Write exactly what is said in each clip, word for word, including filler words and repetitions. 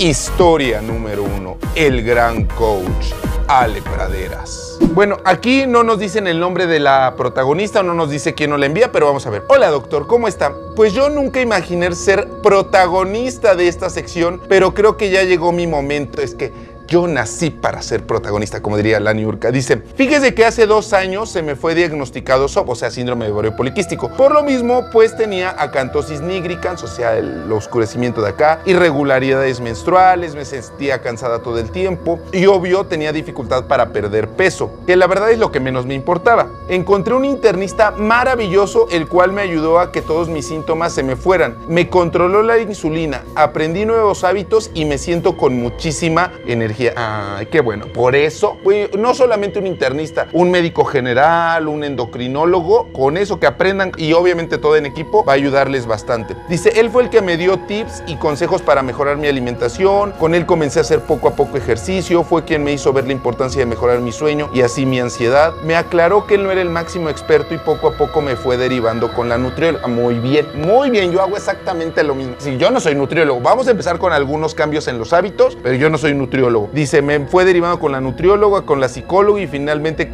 Historia número uno, el gran coach Ale Praderas. Bueno, aquí no nos dicen el nombre de la protagonista, o no nos dice quién nos la envía, pero vamos a ver. Hola doctor, ¿cómo está? Pues yo nunca imaginé ser protagonista de esta sección, pero creo que ya llegó mi momento. Es que yo nací para ser protagonista, como diría la Niurka. Dice, fíjese que hace dos años se me fue diagnosticado S O P, o sea, síndrome de ovario poliquístico. Por lo mismo, pues tenía acantosis nigricans, o sea, el oscurecimiento de acá, irregularidades menstruales, me sentía cansada todo el tiempo y obvio tenía dificultad para perder peso, que la verdad es lo que menos me importaba. Encontré un internista maravilloso, el cual me ayudó a que todos mis síntomas se me fueran. Me controló la insulina, aprendí nuevos hábitos y me siento con muchísima energía. Ay, qué bueno. Por eso, pues, no solamente un internista, un médico general, un endocrinólogo, con eso que aprendan y obviamente todo en equipo va a ayudarles bastante. Dice, él fue el que me dio tips y consejos para mejorar mi alimentación. Con él comencé a hacer poco a poco ejercicio. Fue quien me hizo ver la importancia de mejorar mi sueño y así mi ansiedad. Me aclaró que él no era el máximo experto y poco a poco me fue derivando con la nutrióloga. Muy bien, muy bien. Yo hago exactamente lo mismo. Si yo no soy nutriólogo, vamos a empezar con algunos cambios en los hábitos, pero yo no soy nutriólogo. Dice, me fue derivando con la nutrióloga, con la psicóloga y finalmente,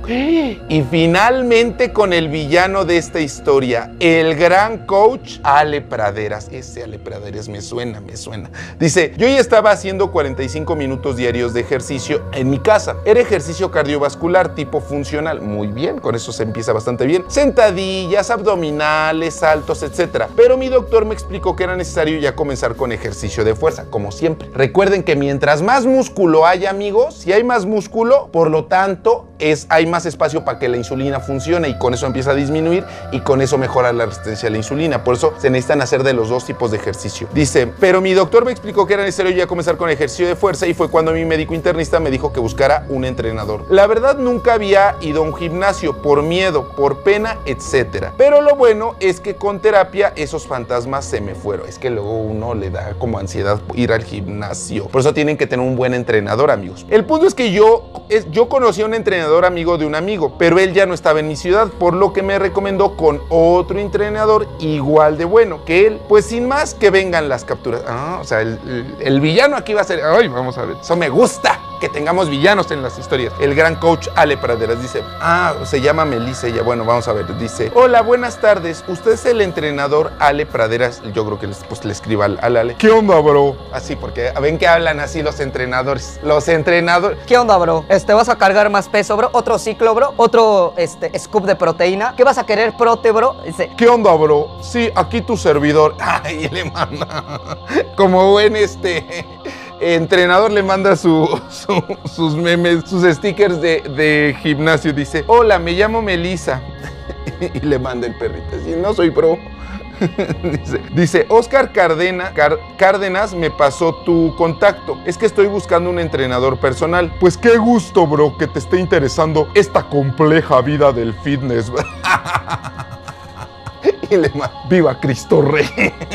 y finalmente con el villano de esta historia, el gran coach Ale Praderas. Ese Ale Praderas me suena, me suena. Dice, yo ya estaba haciendo cuarenta y cinco minutos diarios de ejercicio en mi casa. Era ejercicio cardiovascular tipo funcional. Muy bien, con eso se empieza bastante bien. Sentadillas, abdominales, saltos, etcétera. Pero mi doctor me explicó que era necesario ya comenzar con ejercicio de fuerza, como siempre. Recuerden que mientras más músculo haya, amigos, si hay más músculo, por lo tanto, es, hay más espacio para que la insulina funcione y con eso empieza a disminuir y con eso mejora la resistencia a la insulina. Por eso se necesitan hacer de los dos tipos de ejercicio. Dice, pero mi doctor me explicó que era necesario ya comenzar con ejercicio de fuerza y fue cuando mi médico internista me dijo que buscara un entrenador. La verdad, nunca había ido a un gimnasio por miedo, por pena, etcétera. Pero lo bueno es que con terapia esos fantasmas se me fueron. Es que luego uno le da como ansiedad ir al gimnasio. Por eso tienen que tener un buen entrenador, amigos. El punto es que yo, es, yo conocí a un entrenador amigo de un amigo, pero él ya no estaba en mi ciudad, por lo que me recomendó con otro entrenador igual de bueno que él. Pues sin más, que vengan las capturas. Ah, o sea, el, el, el villano aquí va a ser... Ay, vamos a ver. Eso me gusta, que tengamos villanos en las historias. El gran coach Ale Praderas dice, ah, se llama Melissa ella. Bueno, vamos a ver. Dice, hola, buenas tardes. ¿Usted es el entrenador Ale Praderas? Yo creo que les, pues, le escriba al, al Ale. ¿Qué onda, bro? Así, porque ven que hablan así los entrenadores. Los entrenadores. ¿Qué onda, bro? Este, ¿vas a cargar más peso, bro? ¿Otro ciclo, bro? ¿Otro, este, scoop de proteína? ¿Qué vas a querer, prote, bro? Dice, ¿qué onda, bro? Sí, aquí tu servidor. Ay, le manda. Como buen, este... entrenador le manda su, su, sus memes, sus stickers de, de gimnasio. Dice, hola, me llamo Melissa. Y le manda el perrito. Así, no soy pro. dice, dice, Oscar Cardena, Car, Cárdenas me pasó tu contacto. Es que estoy buscando un entrenador personal. Pues qué gusto, bro, que te esté interesando esta compleja vida del fitness. Y le manda, ¡viva Cristo Rey!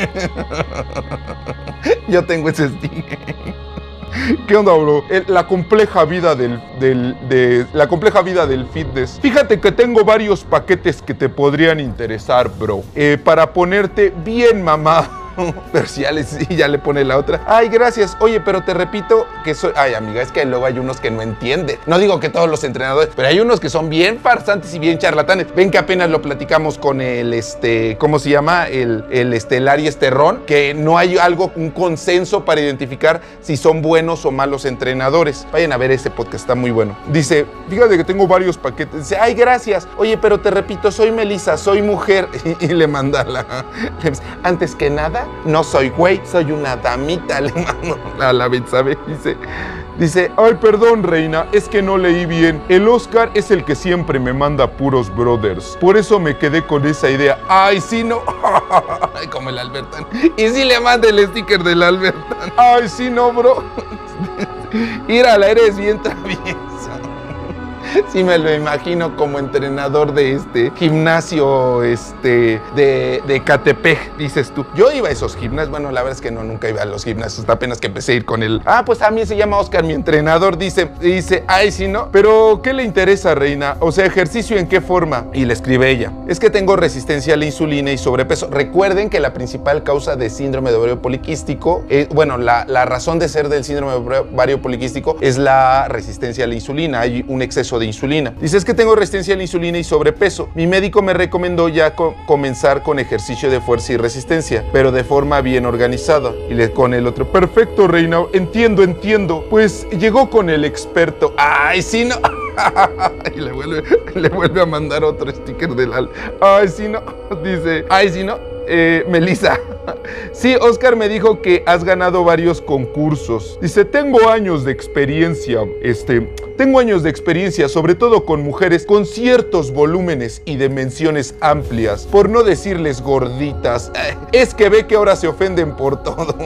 Yo tengo ese sticker. ¿Qué onda, bro? El, la compleja vida del, del, de, la compleja vida del fitness. Fíjate que tengo varios paquetes que te podrían interesar, bro. Eh, para ponerte bien mamá. Pero si ya, le, sí, ya le pone la otra. Ay, gracias. Oye, pero te repito que soy... Ay, amiga, es que luego hay unos que no entienden. No digo que todos los entrenadores, pero hay unos que son bien farsantes y bien charlatanes. Ven que apenas lo platicamos con el, este... ¿cómo se llama? El, el este, el Aries Terrón. Que no hay algo, un consenso para identificar si son buenos o malos entrenadores. Vayan a ver ese podcast, está muy bueno. Dice, fíjate que tengo varios paquetes. Dice, ay, gracias. Oye, pero te repito, soy Melissa, soy mujer. Y, y le manda la... Antes que nada, no soy güey, soy una damita, le mando a la Betsabe. Dice, dice, ay, perdón, reina, es que no leí bien. El Oscar es el que siempre me manda puros brothers. Por eso me quedé con esa idea. Ay, sí, no. Ay, como el Albertan. Y sí le manda el sticker del Albertan. Ay, sí, no, bro. Írala, eres bien traviesa. Sí me lo imagino como entrenador de este gimnasio este, de, de Catepec, dices tú. Yo iba a esos gimnasios, bueno, la verdad es que no, nunca iba a los gimnasios, hasta apenas que empecé a ir con él. Ah, pues a mí se llama Oscar, mi entrenador, dice, dice, ay, sí, ¿no? Pero, ¿qué le interesa, reina? O sea, ¿ejercicio en qué forma? Y le escribe ella, es que tengo resistencia a la insulina y sobrepeso. Recuerden que la principal causa de síndrome de ovario poliquístico, eh, bueno, la, la razón de ser del síndrome de ovario poliquístico es la resistencia a la insulina, hay un exceso de insulina. Dice, es que tengo resistencia a la insulina y sobrepeso. Mi médico me recomendó ya co comenzar con ejercicio de fuerza y resistencia, pero de forma bien organizada. Y le con el otro, perfecto, reina, entiendo, entiendo. Pues llegó con el experto. Ay, sí, no. Y le vuelve, le vuelve a mandar otro sticker del al. Ay, sí, no. Dice, ay, sí, no. Eh, Melissa. Sí, Oscar me dijo que has ganado varios concursos. Dice, tengo años de experiencia, este, tengo años de experiencia, sobre todo con mujeres con ciertos volúmenes y dimensiones amplias, por no decirles gorditas. Es que ve que ahora se ofenden por todo.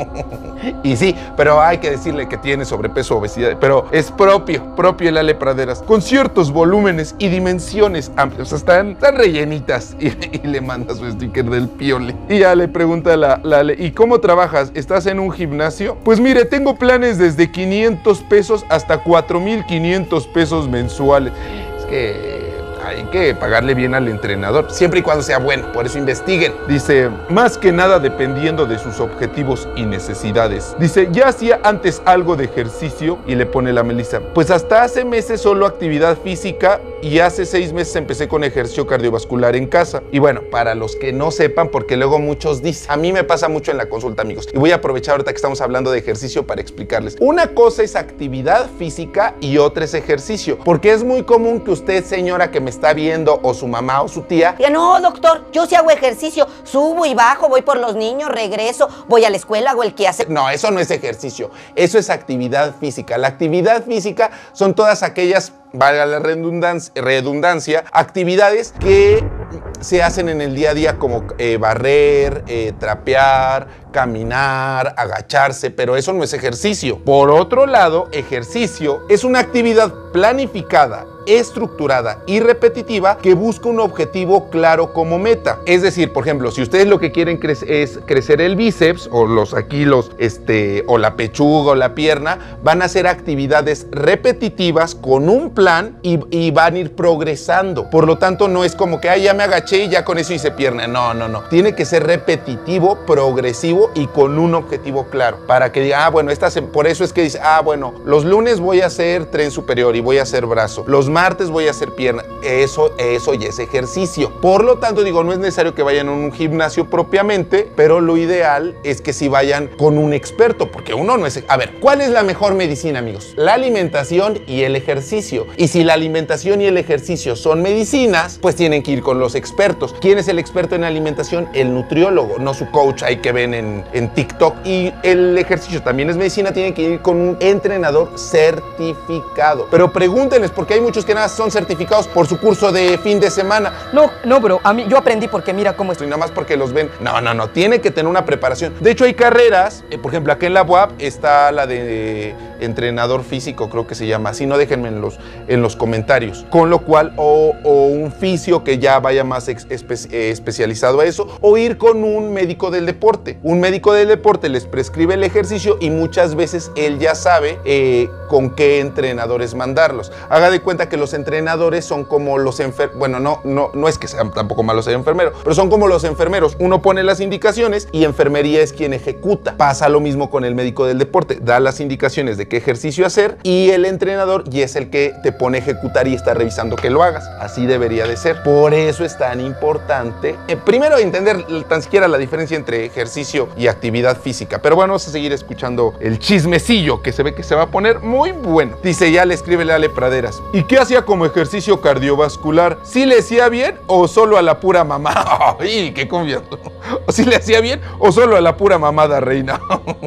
Y sí, pero hay que decirle que tiene sobrepeso, obesidad, pero es propio, propio el Ale Praderas, con ciertos volúmenes y dimensiones amplias, o sea, están, están rellenitas. Y, y le manda su sticker del Piole. Y ya le pregunta a la La, la, ¿y cómo trabajas? ¿Estás en un gimnasio? Pues mire, tengo planes desde quinientos pesos hasta cuatro mil quinientos pesos mensuales. Es que hay que pagarle bien al entrenador, siempre y cuando sea bueno, por eso investiguen. Dice, más que nada dependiendo de sus objetivos y necesidades. Dice, ya hacía antes algo de ejercicio, y le pone la Melissa, pues hasta hace meses solo actividad física, y hace seis meses empecé con ejercicio cardiovascular en casa. Y bueno, para los que no sepan, porque luego muchos dicen, a mí me pasa mucho en la consulta, amigos, y voy a aprovechar ahorita que estamos hablando de ejercicio para explicarles. Una cosa es actividad física y otra es ejercicio, porque es muy común que usted, señora, que me está viendo, o su mamá o su tía, diga, no, doctor, yo sí hago ejercicio, subo y bajo, voy por los niños, regreso, voy a la escuela, hago el quehacer. No, eso no es ejercicio, eso es actividad física. La actividad física son todas aquellas, valga la redundancia, redundancia actividades que se hacen en el día a día, como eh, barrer, eh, trapear, caminar, agacharse, pero eso no es ejercicio. Por otro lado, ejercicio es una actividad planificada, estructurada y repetitiva que busca un objetivo claro como meta. Es decir, por ejemplo, si ustedes lo que quieren cre es crecer el bíceps, o los aquí los, este, o la pechuga o la pierna, van a hacer actividades repetitivas con un plan y, y van a ir progresando. Por lo tanto, no es como que, ay, ya me agaché y ya con eso hice pierna. No, no, no. Tiene que ser repetitivo, progresivo y con un objetivo claro. Para que diga, ah, bueno, esta se, por eso es que dice, ah, bueno, los lunes voy a hacer tren superior y voy a hacer brazo. Los martes voy a hacer pierna. Eso, eso ya es ejercicio. Por lo tanto, digo, no es necesario que vayan a un gimnasio propiamente, pero lo ideal es que sí vayan con un experto, porque uno no es... A ver, ¿cuál es la mejor medicina, amigos? La alimentación y el ejercicio. Y si la alimentación y el ejercicio son medicinas, pues tienen que ir con los expertos. ¿Quién es el experto en alimentación? El nutriólogo, no su coach ahí que ven en, en TikTok. Y el ejercicio también es medicina, tienen que ir con un entrenador certificado. Pero pregúntenles, porque hay muchos que nada son certificados por su curso de fin de semana. No, no, bro, a mí, yo aprendí porque mira cómo estoy. Y nada más porque los ven. No, no, no, tiene que tener una preparación. De hecho, hay carreras, eh, por ejemplo, aquí en la U A P está la de eh, entrenador físico, creo que se llama. Si no, déjenme en los, en los comentarios. Con lo cual, o, o un fisio que ya vaya más espe eh, especializado a eso, o ir con un médico del deporte. Un médico del deporte les prescribe el ejercicio y muchas veces él ya sabe eh, con qué entrenadores mandarlos. Haga de cuenta que los entrenadores son como los enfermeros. Bueno, no, no, no es que sean tampoco malos ser enfermeros, pero son como los enfermeros. Uno pone las indicaciones y enfermería es quien ejecuta. Pasa lo mismo con el médico del deporte. Da las indicaciones de qué ejercicio hacer y el entrenador y es el que te pone a ejecutar y está revisando que lo hagas. Así debería de ser. Por eso es tan importante, eh, primero, entender tan siquiera la diferencia entre ejercicio y actividad física. Pero bueno, vamos a seguir escuchando el chismecillo que se ve que se va a poner muy bueno. Dice, ya le escribe la Ale Praderas. ¿Y qué hacía como ejercicio cardiovascular? ¿Sí le hacía bien o solo a la pura mamá? ¡Ay, qué confiado! ¿O sí le hacía bien o solo a la pura mamada, reina?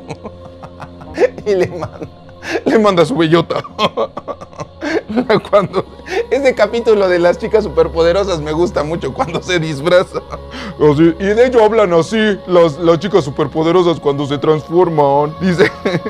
Y le manda, le manda su bellota. Cuando ese capítulo de las chicas superpoderosas me gusta mucho cuando se disfraza. Así, y de hecho hablan así las, las chicas superpoderosas cuando se transforman. Dice,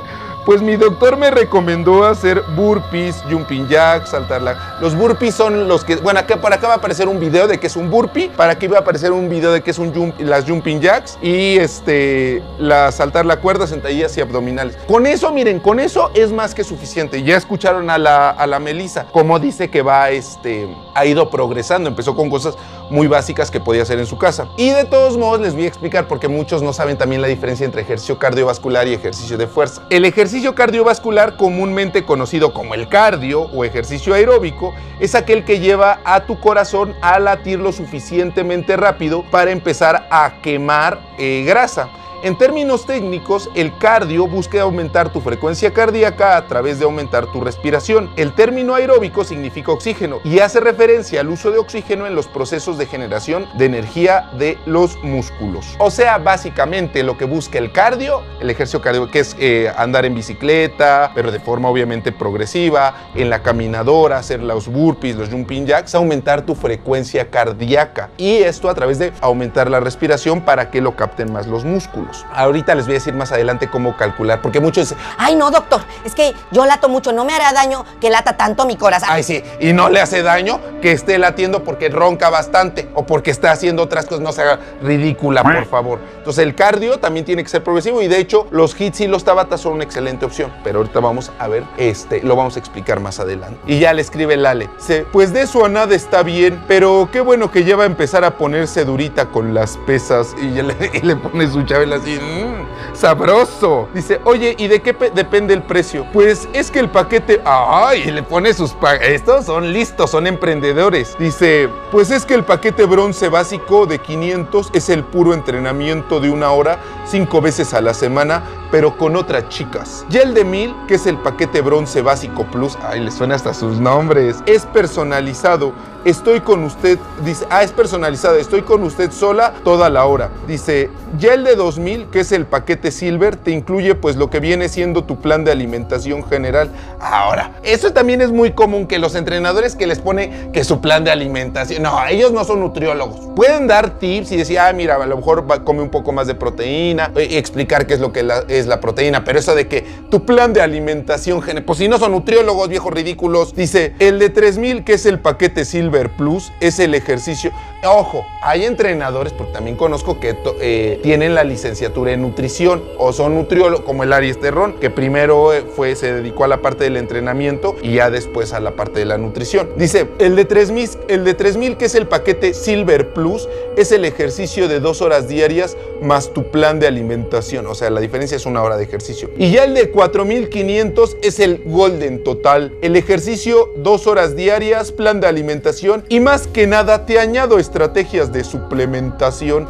pues mi doctor me recomendó hacer burpees, jumping jacks, saltar la... Los burpees son los que... Bueno, acá, por acá va a aparecer un video de que es un burpee, para aquí va a aparecer un video de que es un jump, las jumping jacks y este, la saltar la cuerda, sentadillas y abdominales. Con eso, miren, con eso es más que suficiente. Ya escucharon a la, a la Melissa, como dice que va, este, ha ido progresando, empezó con cosas muy básicas que podía hacer en su casa. Y de todos modos les voy a explicar porque muchos no saben también la diferencia entre ejercicio cardiovascular y ejercicio de fuerza. El ejercicio cardiovascular, comúnmente conocido como el cardio o ejercicio aeróbico, es aquel que lleva a tu corazón a latir lo suficientemente rápido para empezar a quemar eh, grasa. En términos técnicos, el cardio busca aumentar tu frecuencia cardíaca a través de aumentar tu respiración. El término aeróbico significa oxígeno y hace referencia al uso de oxígeno en los procesos de generación de energía de los músculos. O sea, básicamente lo que busca el cardio, el ejercicio cardio, que es eh, andar en bicicleta, pero de forma obviamente progresiva, en la caminadora, hacer los burpees, los jumping jacks, aumentar tu frecuencia cardíaca. Y esto a través de aumentar la respiración para que lo capten más los músculos. Ahorita les voy a decir más adelante cómo calcular, porque muchos dicen, ay no doctor, es que yo lato mucho, no me hará daño que lata tanto mi corazón. Ay sí, y no le hace daño que esté latiendo porque ronca bastante o porque está haciendo otras cosas, no se haga ridícula, por favor. Entonces el cardio también tiene que ser progresivo y de hecho los hits y los Tabata son una excelente opción, pero ahorita vamos a ver, este, lo vamos a explicar más adelante. Y ya le escribe Lale, dice, pues de eso a nada está bien, pero qué bueno que ya va a empezar a ponerse durita con las pesas y, ya le, y le pone su chabela así, mmm, sabroso. Dice, oye, ¿y de qué depende el precio? Pues es que el paquete, ay, le pone sus, pa estos son listos, son emprendedores. Dice, pues es que el paquete bronce básico de quinientos es el puro entrenamiento de una hora, cinco veces a la semana, pero con otras chicas. Y el de mil, que es el paquete bronce básico plus, ay, le suena hasta sus nombres, es personalizado. Estoy con usted, dice, ah, es personalizado, estoy con usted sola toda la hora. Dice, ya el de dos mil, que es el paquete silver, te incluye pues lo que viene siendo tu plan de alimentación general. Ahora, eso también es muy común que los entrenadores que les pone que su plan de alimentación, no, ellos no son nutriólogos. Pueden dar tips y decir, ah, mira, a lo mejor va, come un poco más de proteína, y explicar qué es lo que la, es la proteína, pero eso de que tu plan de alimentación general, pues si no son nutriólogos, viejos ridículos. Dice, el de tres mil, que es el paquete silver Plus, es el ejercicio. Ojo, hay entrenadores, porque también conozco que eh, tienen la licenciatura en nutrición o son nutriólogos, como el Aries Terrón, que primero eh, fue, se dedicó a la parte del entrenamiento y ya después a la parte de la nutrición. Dice, el de tres mil, el de tres mil, que es el paquete Silver Plus, es el ejercicio de dos horas diarias más tu plan de alimentación. O sea, la diferencia es una hora de ejercicio. Y ya el de cuatro mil quinientos es el Golden Total. El ejercicio, dos horas diarias, plan de alimentación y más que nada te añado estrategias de suplementación.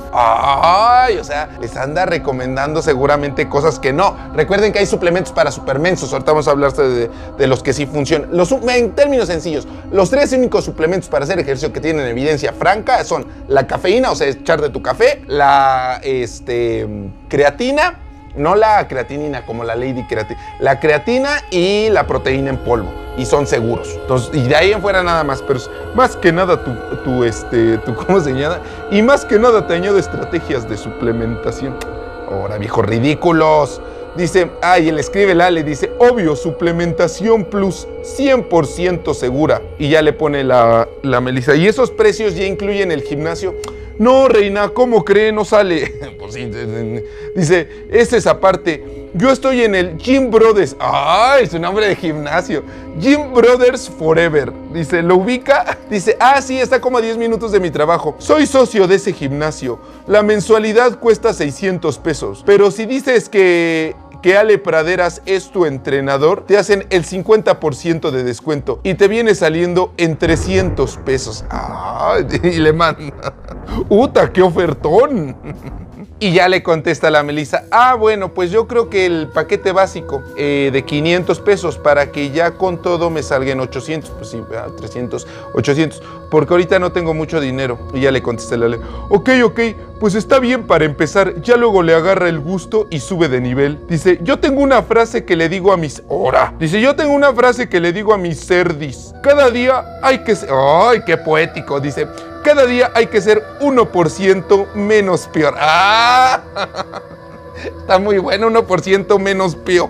Ay, o sea, les anda recomendando seguramente cosas que no. Recuerden que hay suplementos para supermensos. Ahorita vamos a hablar de, de los que sí funcionan. Los, en términos sencillos, los tres únicos suplementos para hacer ejercicio que tienen evidencia franca son la cafeína, o sea, echar de tu café, la este, creatina, no la creatinina como la Lady Creatina, la creatina y la proteína en polvo, y son seguros. Entonces, y de ahí en fuera nada más, pero más que nada tu, tu este, tu, ¿cómo se llama? Y más que nada te añado estrategias de suplementación. Ahora, viejos ridículos. Dice, ay, él escribe Lale, dice, obvio, suplementación plus, cien por ciento segura. Y ya le pone la, la Melissa. Y esos precios ya incluyen el gimnasio. No, reina, ¿cómo cree? No sale. Pues sí, dice, esta es aparte. Yo estoy en el Gym Brothers. ¡Ay! Su nombre de gimnasio. Gym Brothers Forever. Dice, ¿lo ubica? Dice, ah, sí, está como a diez minutos de mi trabajo. Soy socio de ese gimnasio. La mensualidad cuesta seiscientos pesos. Pero si dices que... que Ale Praderas es tu entrenador, te hacen el cincuenta por ciento de descuento y te viene saliendo en trescientos pesos. ¡Ay! Y le manda, ¡uta, qué ofertón! Y ya le contesta la Melissa, ah, bueno, pues yo creo que el paquete básico eh, de quinientos pesos para que ya con todo me salga en ochocientos, pues sí, trescientos, ochocientos, porque ahorita no tengo mucho dinero. Y ya le contesta la Lale, ok, ok, pues está bien para empezar, ya luego le agarra el gusto y sube de nivel. Dice, yo tengo una frase que le digo a mis... ¡Hora! Dice, yo tengo una frase que le digo a mis cerdis. Cada día hay que ser... ¡Ay, qué poético! Dice, cada día hay que ser uno por ciento menos peor. ¡Ah! Está muy bueno, uno por ciento menos peor.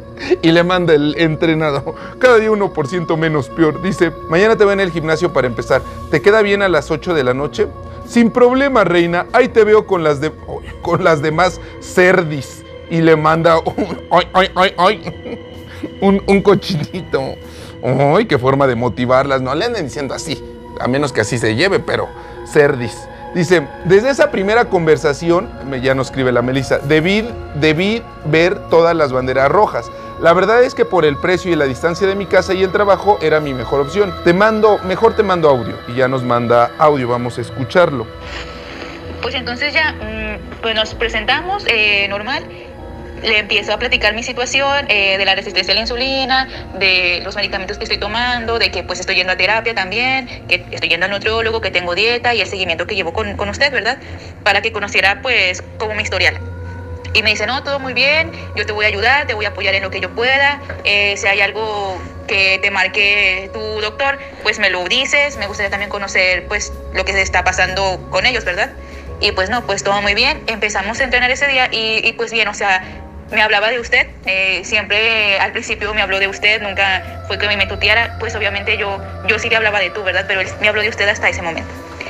Y le manda el entrenador, cada día uno por ciento menos peor. Dice, mañana te voy en el gimnasio para empezar. ¿Te queda bien a las ocho de la noche? Sin problema, reina. Ahí te veo con las, de, con las demás cerdis. Y le manda un, ay, ay, ay, ay, un, un cochinito. Ay, qué forma de motivarlas. No le anden diciendo así, a menos que así se lleve, pero cerdis. Dice, desde esa primera conversación, ya nos escribe la Melissa, debí, debí ver todas las banderas rojas. La verdad es que por el precio y la distancia de mi casa y el trabajo era mi mejor opción. Te mando, mejor te mando audio. Y ya nos manda audio, vamos a escucharlo. Pues entonces ya, pues nos presentamos, eh, normal. Le empiezo a platicar mi situación eh, de la resistencia a la insulina, de los medicamentos que estoy tomando, de que pues estoy yendo a terapia también, que estoy yendo al nutriólogo, que tengo dieta y el seguimiento que llevo con, con usted, ¿verdad? Para que conociera pues como mi historial. Y me dice, no, todo muy bien, yo te voy a ayudar, te voy a apoyar en lo que yo pueda. Eh, si hay algo que te marque tu doctor, pues me lo dices. Me gustaría también conocer pues lo que se está pasando con ellos, ¿verdad? Y pues no, pues todo muy bien. Empezamos a entrenar ese día y, y pues bien, o sea, me hablaba de usted. Eh, siempre al principio me habló de usted, nunca fue que me tuteara. Pues obviamente yo, yo sí le hablaba de tú, ¿verdad? Pero él me habló de usted hasta ese momento.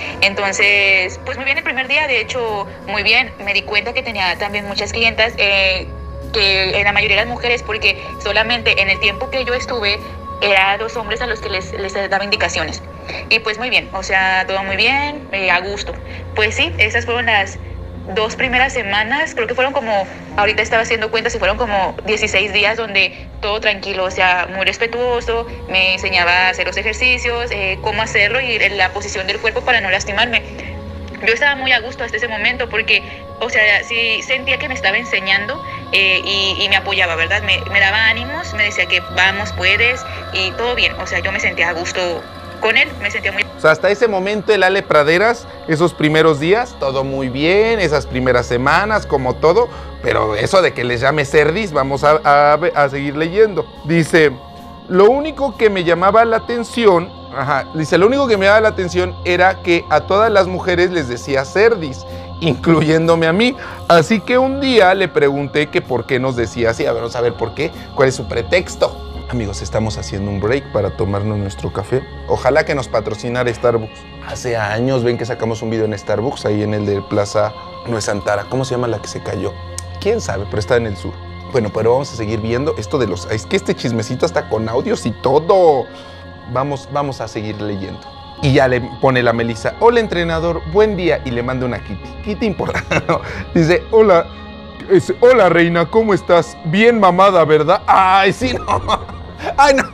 Entonces, pues muy bien el primer día, de hecho, muy bien. Me di cuenta que tenía también muchas clientas, eh, que en la mayoría eran mujeres, porque solamente en el tiempo que yo estuve, eran dos hombres a los que les, les daba indicaciones. Y pues muy bien, o sea, todo muy bien, eh, a gusto. Pues sí, esas fueron las dos primeras semanas, creo que fueron como, ahorita estaba haciendo cuentas y fueron como dieciséis días donde todo tranquilo, o sea, muy respetuoso, me enseñaba a hacer los ejercicios, eh, cómo hacerlo y la posición del cuerpo para no lastimarme. Yo estaba muy a gusto hasta ese momento porque, o sea, sí sentía que me estaba enseñando eh, y, y me apoyaba, ¿verdad? Me, me daba ánimos, me decía que vamos, puedes y todo bien, o sea, yo me sentía a gusto con él, me sentía muy... O sea, hasta ese momento el Ale Praderas, esos primeros días, todo muy bien, esas primeras semanas, como todo, pero eso de que les llame cerdis, vamos a, a, a seguir leyendo. Dice, lo único que me llamaba la atención, ajá, dice, lo único que me llamaba la atención era que a todas las mujeres les decía cerdis, incluyéndome a mí. Así que un día le pregunté que por qué nos decía así, a ver, vamos a ver por qué, cuál es su pretexto. Amigos, estamos haciendo un break para tomarnos nuestro café. Ojalá que nos patrocinara Starbucks. Hace años ven que sacamos un video en Starbucks, ahí en el de Plaza Nuez Antara. ¿Cómo se llama la que se cayó? ¿Quién sabe? Pero está en el sur. Bueno, pero vamos a seguir viendo esto de los... Es que este chismecito está con audios y todo. Vamos, vamos a seguir leyendo. Y ya le pone la Melissa, hola entrenador, buen día. Y le manda una Kitty. Kitty importante. Dice, hola, es, hola reina, ¿cómo estás? Bien mamada, ¿verdad? Ay, sí, no. Ay, no.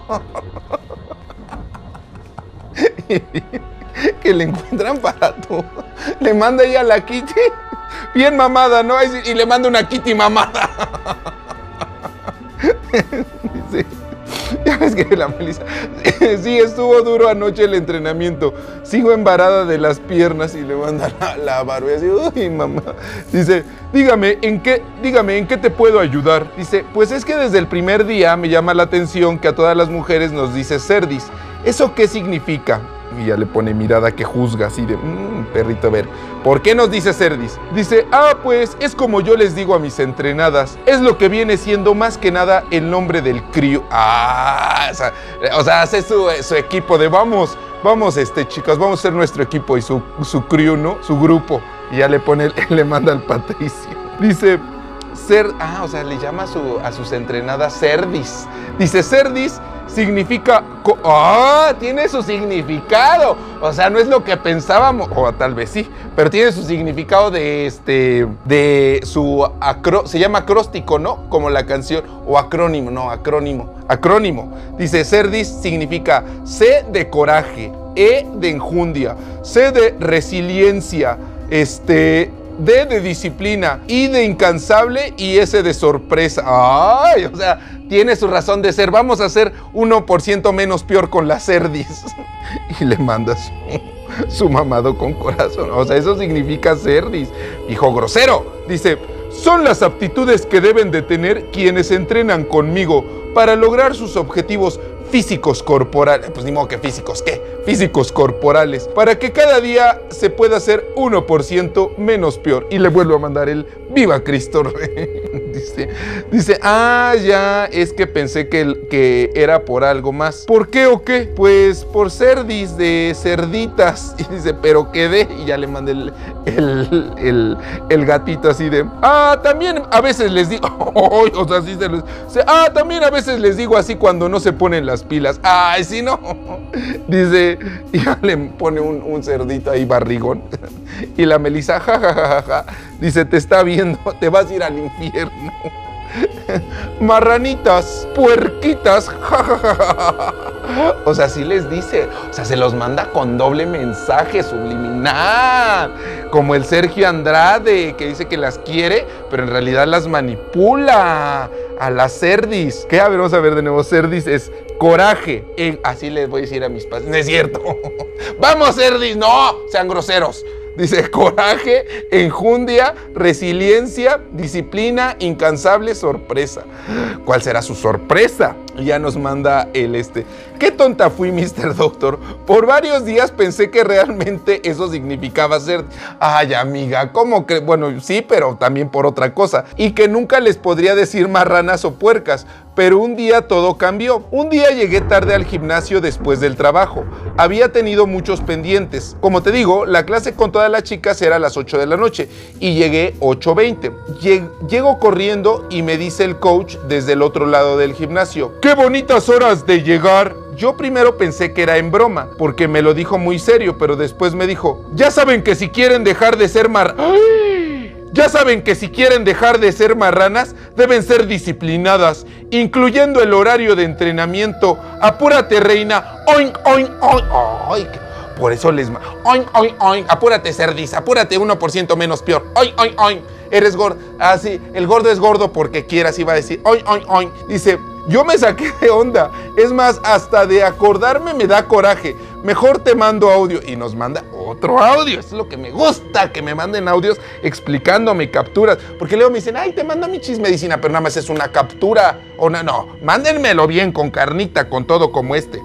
Que le encuentran para tú. Le manda ella la Kitty. Bien mamada, ¿no? Y le manda una Kitty mamada. Dice, ya ves que la Melissa. Sí, estuvo duro anoche el entrenamiento. Sigo embarada de las piernas y le manda la, la barba. Y así, uy, mamá. Dice, dígame, ¿en qué, dígame, ¿en qué te puedo ayudar? Dice, pues es que desde el primer día me llama la atención que a todas las mujeres nos dice cerdis. ¿Eso qué significa? Y ya le pone mirada que juzga, así de, mmm, perrito, a ver, ¿por qué nos dice cerdis? Dice, ah, pues es como yo les digo a mis entrenadas, es lo que viene siendo más que nada el nombre del crío. Ah, o sea, o sea hace su, su equipo de vamos, vamos, este, chicas, vamos a ser nuestro equipo y su, su crew, ¿no? Su grupo. Y ya le pone, le manda al Patricio. Dice, ser, ah, o sea, le llama a, su, a sus entrenadas cerdis. Dice, cerdis significa, ah, tiene su significado. O sea, no es lo que pensábamos, o tal vez sí, pero tiene su significado de este, de su acro, se llama acróstico, ¿no? Como la canción, o acrónimo, no, acrónimo, acrónimo. Dice, cerdis significa C de coraje, E de enjundia, C de resiliencia, este... D de disciplina, I de incansable y S de sorpresa. ¡Ay! O sea, tiene su razón de ser. Vamos a hacer uno por ciento menos peor con las cerdis. Y le manda su, su mamado con corazón. O sea, eso significa cerdis. Hijo grosero. Dice, son las aptitudes que deben de tener quienes entrenan conmigo para lograr sus objetivos físicos corporales. Pues ni modo que físicos, ¿qué? físicos corporales, para que cada día se pueda hacer uno por ciento menos peor. Y le vuelvo a mandar el Viva Cristo Rey. dice, dice, ah, ya, es que pensé que, que era por algo más. ¿Por qué o qué? Pues por cerdis de cerditas. Y dice, pero quedé. Y ya le mandé el, el, el, el gatito así de, ah, también a veces les digo, o sea, así se los, ah, también a veces les digo así cuando no se ponen las pilas. Ay, si no. Dice, y ya le pone un, un cerdito ahí barrigón. Y la Melissa, jajajaja, ja, ja, ja, dice, te está viendo, te vas a ir al infierno. Marranitas, puerquitas, jajajaja. O sea, sí les dice, o sea, se los manda con doble mensaje subliminal, como el Sergio Andrade, que dice que las quiere, pero en realidad las manipula a las cerdis. ¿Qué? A ver, vamos a ver de nuevo. Cerdis es coraje. Eh, así les voy a decir a mis padres. No es cierto. Vamos, cerdis, no, sean groseros. Dice, coraje, enjundia, resiliencia, disciplina, incansable, sorpresa. ¿Cuál será su sorpresa? Ya nos manda el este. Qué tonta fui, mister Doctor. Por varios días pensé que realmente eso significaba ser... Ay, amiga, ¿cómo que? Bueno, sí, pero también por otra cosa. Y que nunca les podría decir marranas o puercas. Pero un día todo cambió. Un día llegué tarde al gimnasio después del trabajo. Había tenido muchos pendientes. Como te digo, la clase con todas las chicas era a las ocho de la noche y llegué ocho veinte. Llego corriendo y me dice el coach desde el otro lado del gimnasio, ¡qué bonitas horas de llegar! Yo primero pensé que era en broma, porque me lo dijo muy serio, pero después me dijo, ya saben que si quieren dejar de ser mar... ¡Ay! Ya saben que si quieren dejar de ser marranas, deben ser disciplinadas, incluyendo el horario de entrenamiento. Apúrate, reina. Oink, oink, oink. Ay, por eso les... Oink, oink, oink. Apúrate, cerdis. Apúrate, uno por ciento menos peor. Oink, oink, oink. Eres gordo. Ah, sí, el gordo es gordo porque quieras, iba a decir. Oink, oink, oink. Dice... Yo me saqué de onda, es más, hasta de acordarme me da coraje. Mejor te mando audio. Y nos manda otro audio. Es lo que me gusta, que me manden audios explicándome capturas. Porque luego me dicen, ay, te mando mi chismedicina, pero nada más es una captura. O no, no, mándenmelo bien, con carnita, con todo como este.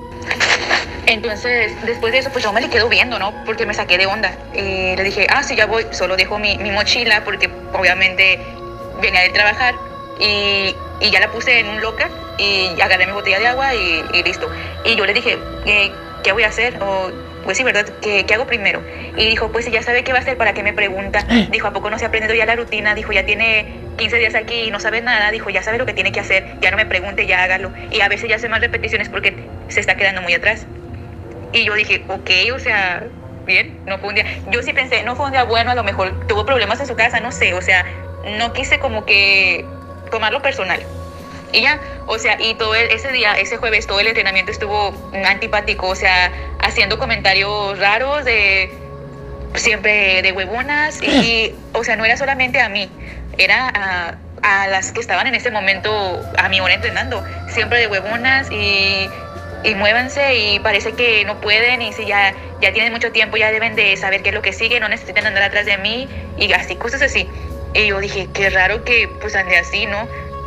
Entonces, después de eso, pues yo me le quedo viendo, ¿no? Porque me saqué de onda. Eh, le dije, ah, sí, ya voy, solo dejo mi, mi mochila porque obviamente venía de trabajar. Y, y ya la puse en un locker y agarré mi botella de agua y, y listo. Y yo le dije, ¿qué, qué voy a hacer? O, pues sí, ¿verdad? ¿Qué, ¿Qué hago primero? Y dijo, pues si ya sabe qué va a hacer, ¿para qué me pregunta? Dijo, ¿a poco no se ha aprendido ya la rutina? Dijo, ya tiene quince días aquí y no sabe nada. Dijo, ya sabe lo que tiene que hacer, ya no me pregunte, ya hágalo. Y a veces ya hace más repeticiones porque se está quedando muy atrás. Y yo dije, ok, o sea, bien, no fue un día. Yo sí pensé, no fue un día bueno, a lo mejor tuvo problemas en su casa, no sé, o sea, no quise como que tomarlo personal. Y ya, o sea, y todo el, ese día, ese jueves, todo el entrenamiento estuvo antipático, o sea, haciendo comentarios raros de siempre de huevonas y, o sea, no era solamente a mí, era a, a las que estaban en ese momento a mi hora entrenando, siempre de huevonas y, y muévanse y parece que no pueden y si ya, ya tienen mucho tiempo ya deben de saber qué es lo que sigue, no necesitan andar atrás de mí y así, cosas así. Y yo dije, qué raro que pues ande así, ¿no?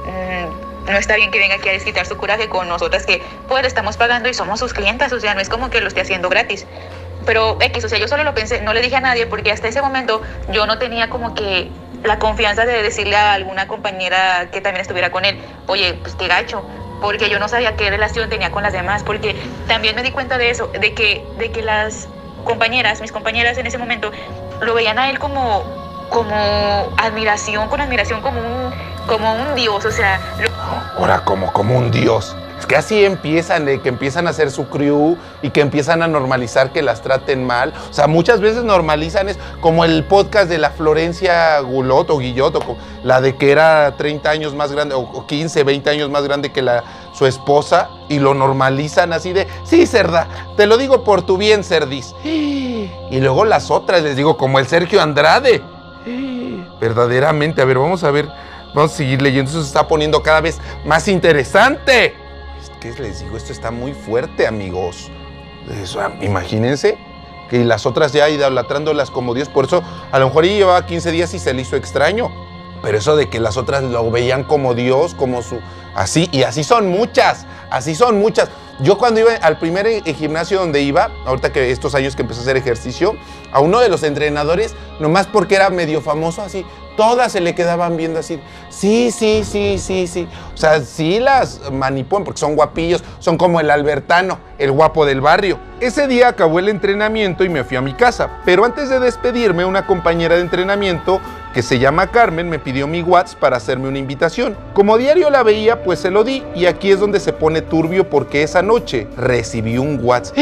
Mm, no está bien que venga aquí a desquitar su coraje con nosotras que pues le estamos pagando y somos sus clientas, o sea, no es como que lo esté haciendo gratis. Pero X, o sea, yo solo lo pensé, no le dije a nadie porque hasta ese momento yo no tenía como que la confianza de decirle a alguna compañera que también estuviera con él, oye, pues qué gacho, porque yo no sabía qué relación tenía con las demás, porque también me di cuenta de eso, de que, de que las compañeras, mis compañeras en ese momento, lo veían a él como... como admiración, con admiración como un, como un dios, o sea... Lo... Ahora, como, como un dios. Es que así empiezan, de que empiezan a hacer su crew y que empiezan a normalizar que las traten mal. O sea, muchas veces normalizan, es como el podcast de la Florencia Gulot o Guillot, o la de que era treinta años más grande, o quince, veinte años más grande que la, su esposa, y lo normalizan así de, sí, cerda, te lo digo por tu bien, cerdis. Y luego las otras, les digo, como el Sergio Andrade. Verdaderamente, a ver, vamos a ver, vamos a seguir leyendo, eso se está poniendo cada vez más interesante. Es que les digo, esto está muy fuerte, amigos. Eso, imagínense que las otras ya idolatrándolas como Dios, por eso a lo mejor ella llevaba quince días y se le hizo extraño, pero eso de que las otras lo veían como Dios, como su, así, y así son muchas, así son muchas. Yo cuando iba al primer eh, gimnasio donde iba, ahorita que estos años que empecé a hacer ejercicio, a uno de los entrenadores, nomás porque era medio famoso así, todas se le quedaban viendo así, sí, sí, sí, sí, sí. O sea, sí las manipulan porque son guapillos, son como el Albertano, el guapo del barrio. Ese día acabó el entrenamiento y me fui a mi casa, pero antes de despedirme, una compañera de entrenamiento que se llama Carmen me pidió mi WhatsApp para hacerme una invitación. Como diario la veía, pues se lo di, y aquí es donde se pone turbio porque esa noche recibí un WhatsApp.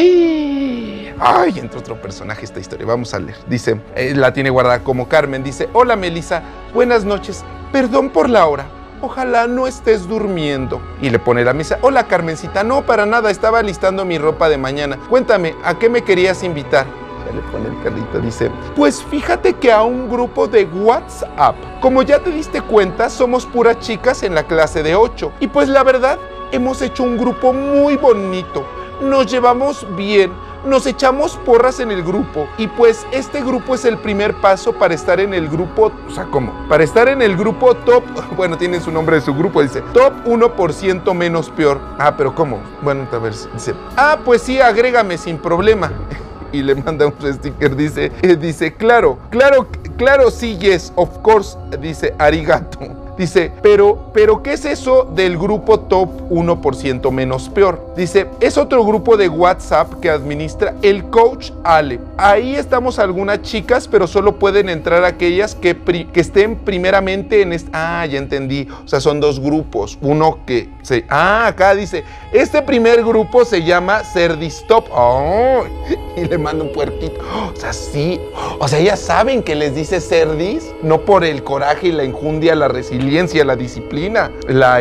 Ay, entra otro personaje esta historia, vamos a leer. Dice, eh, la tiene guardada como Carmen, dice, hola Melissa, buenas noches, perdón por la hora, ojalá no estés durmiendo. Y le pone la mesa, hola Carmencita, no, para nada, estaba listando mi ropa de mañana, cuéntame, ¿a qué me querías invitar? Ya le pone el carrito, dice, pues fíjate que a un grupo de WhatsApp, como ya te diste cuenta, somos puras chicas en la clase de ocho, y pues la verdad, hemos hecho un grupo muy bonito, nos llevamos bien, nos echamos porras en el grupo, y pues este grupo es el primer paso para estar en el grupo, o sea, ¿cómo? Para estar en el grupo top, bueno, tiene su nombre de su grupo, dice, top uno por ciento menos peor. Ah, pero ¿cómo? Bueno, a ver, dice, ah, pues sí, agrégame sin problema. Y le manda un sticker, dice, eh, dice, claro, claro, claro, sí, yes, of course, dice, arigato. Dice, pero, pero, ¿qué es eso del grupo top uno por ciento menos peor? Dice, es otro grupo de WhatsApp que administra el coach Ale. Ahí estamos algunas chicas, pero solo pueden entrar aquellas que, pri que estén primeramente en este... Ah, ya entendí. O sea, son dos grupos. Uno que se... Ah, acá dice, este primer grupo se llama Cerdistop. Oh, y le manda un puerquito. O sea, sí. O sea, ya saben que les dice Cerdis, no por el coraje y la enjundia, la resiliencia, la disciplina, la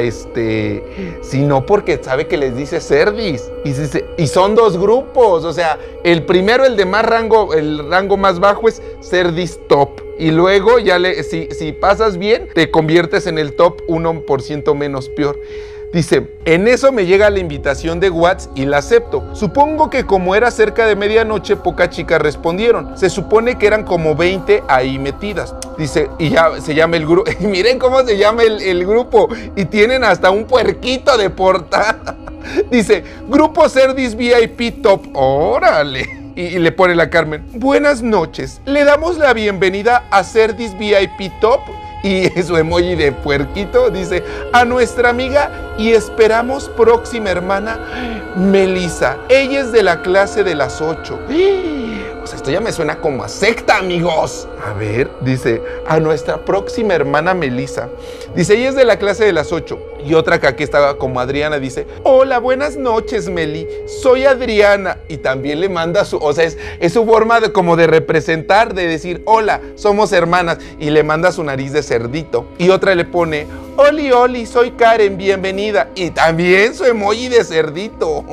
este, sino porque sabe que les dice Cerdis. Y, dice, y son dos grupos, o sea, el primero, el de más rango, el rango más bajo es Cerdis Top. Y luego ya le, si, si pasas bien, te conviertes en el top uno por ciento menos peor. Dice, en eso me llega la invitación de WhatsApp y la acepto. Supongo que como era cerca de medianoche, pocas chicas respondieron. Se supone que eran como veinte ahí metidas. Dice, y ya se llama el grupo. Y miren cómo se llama el, el grupo. Y tienen hasta un puerquito de portada. Dice, Grupo Cerdis V I P Top. ¡Órale! Y, y le pone la Carmen, buenas noches. Le damos la bienvenida a Cerdis V I P Top. Y su emoji de puerquito dice, a nuestra amiga y esperamos próxima hermana, Melissa. Ella es de la clase de las ocho. O sea, esto ya me suena como a secta, amigos. A ver, dice, a nuestra próxima hermana Melissa. Dice, ella es de la clase de las ocho. Y otra que aquí estaba como Adriana, dice, hola, buenas noches, Meli. Soy Adriana. Y también le manda su, o sea, es, es su forma de, como de representar, de decir, hola, somos hermanas. Y le manda su nariz de cerdito. Y otra le pone, oli, oli, soy Karen, bienvenida. Y también su emoji de cerdito.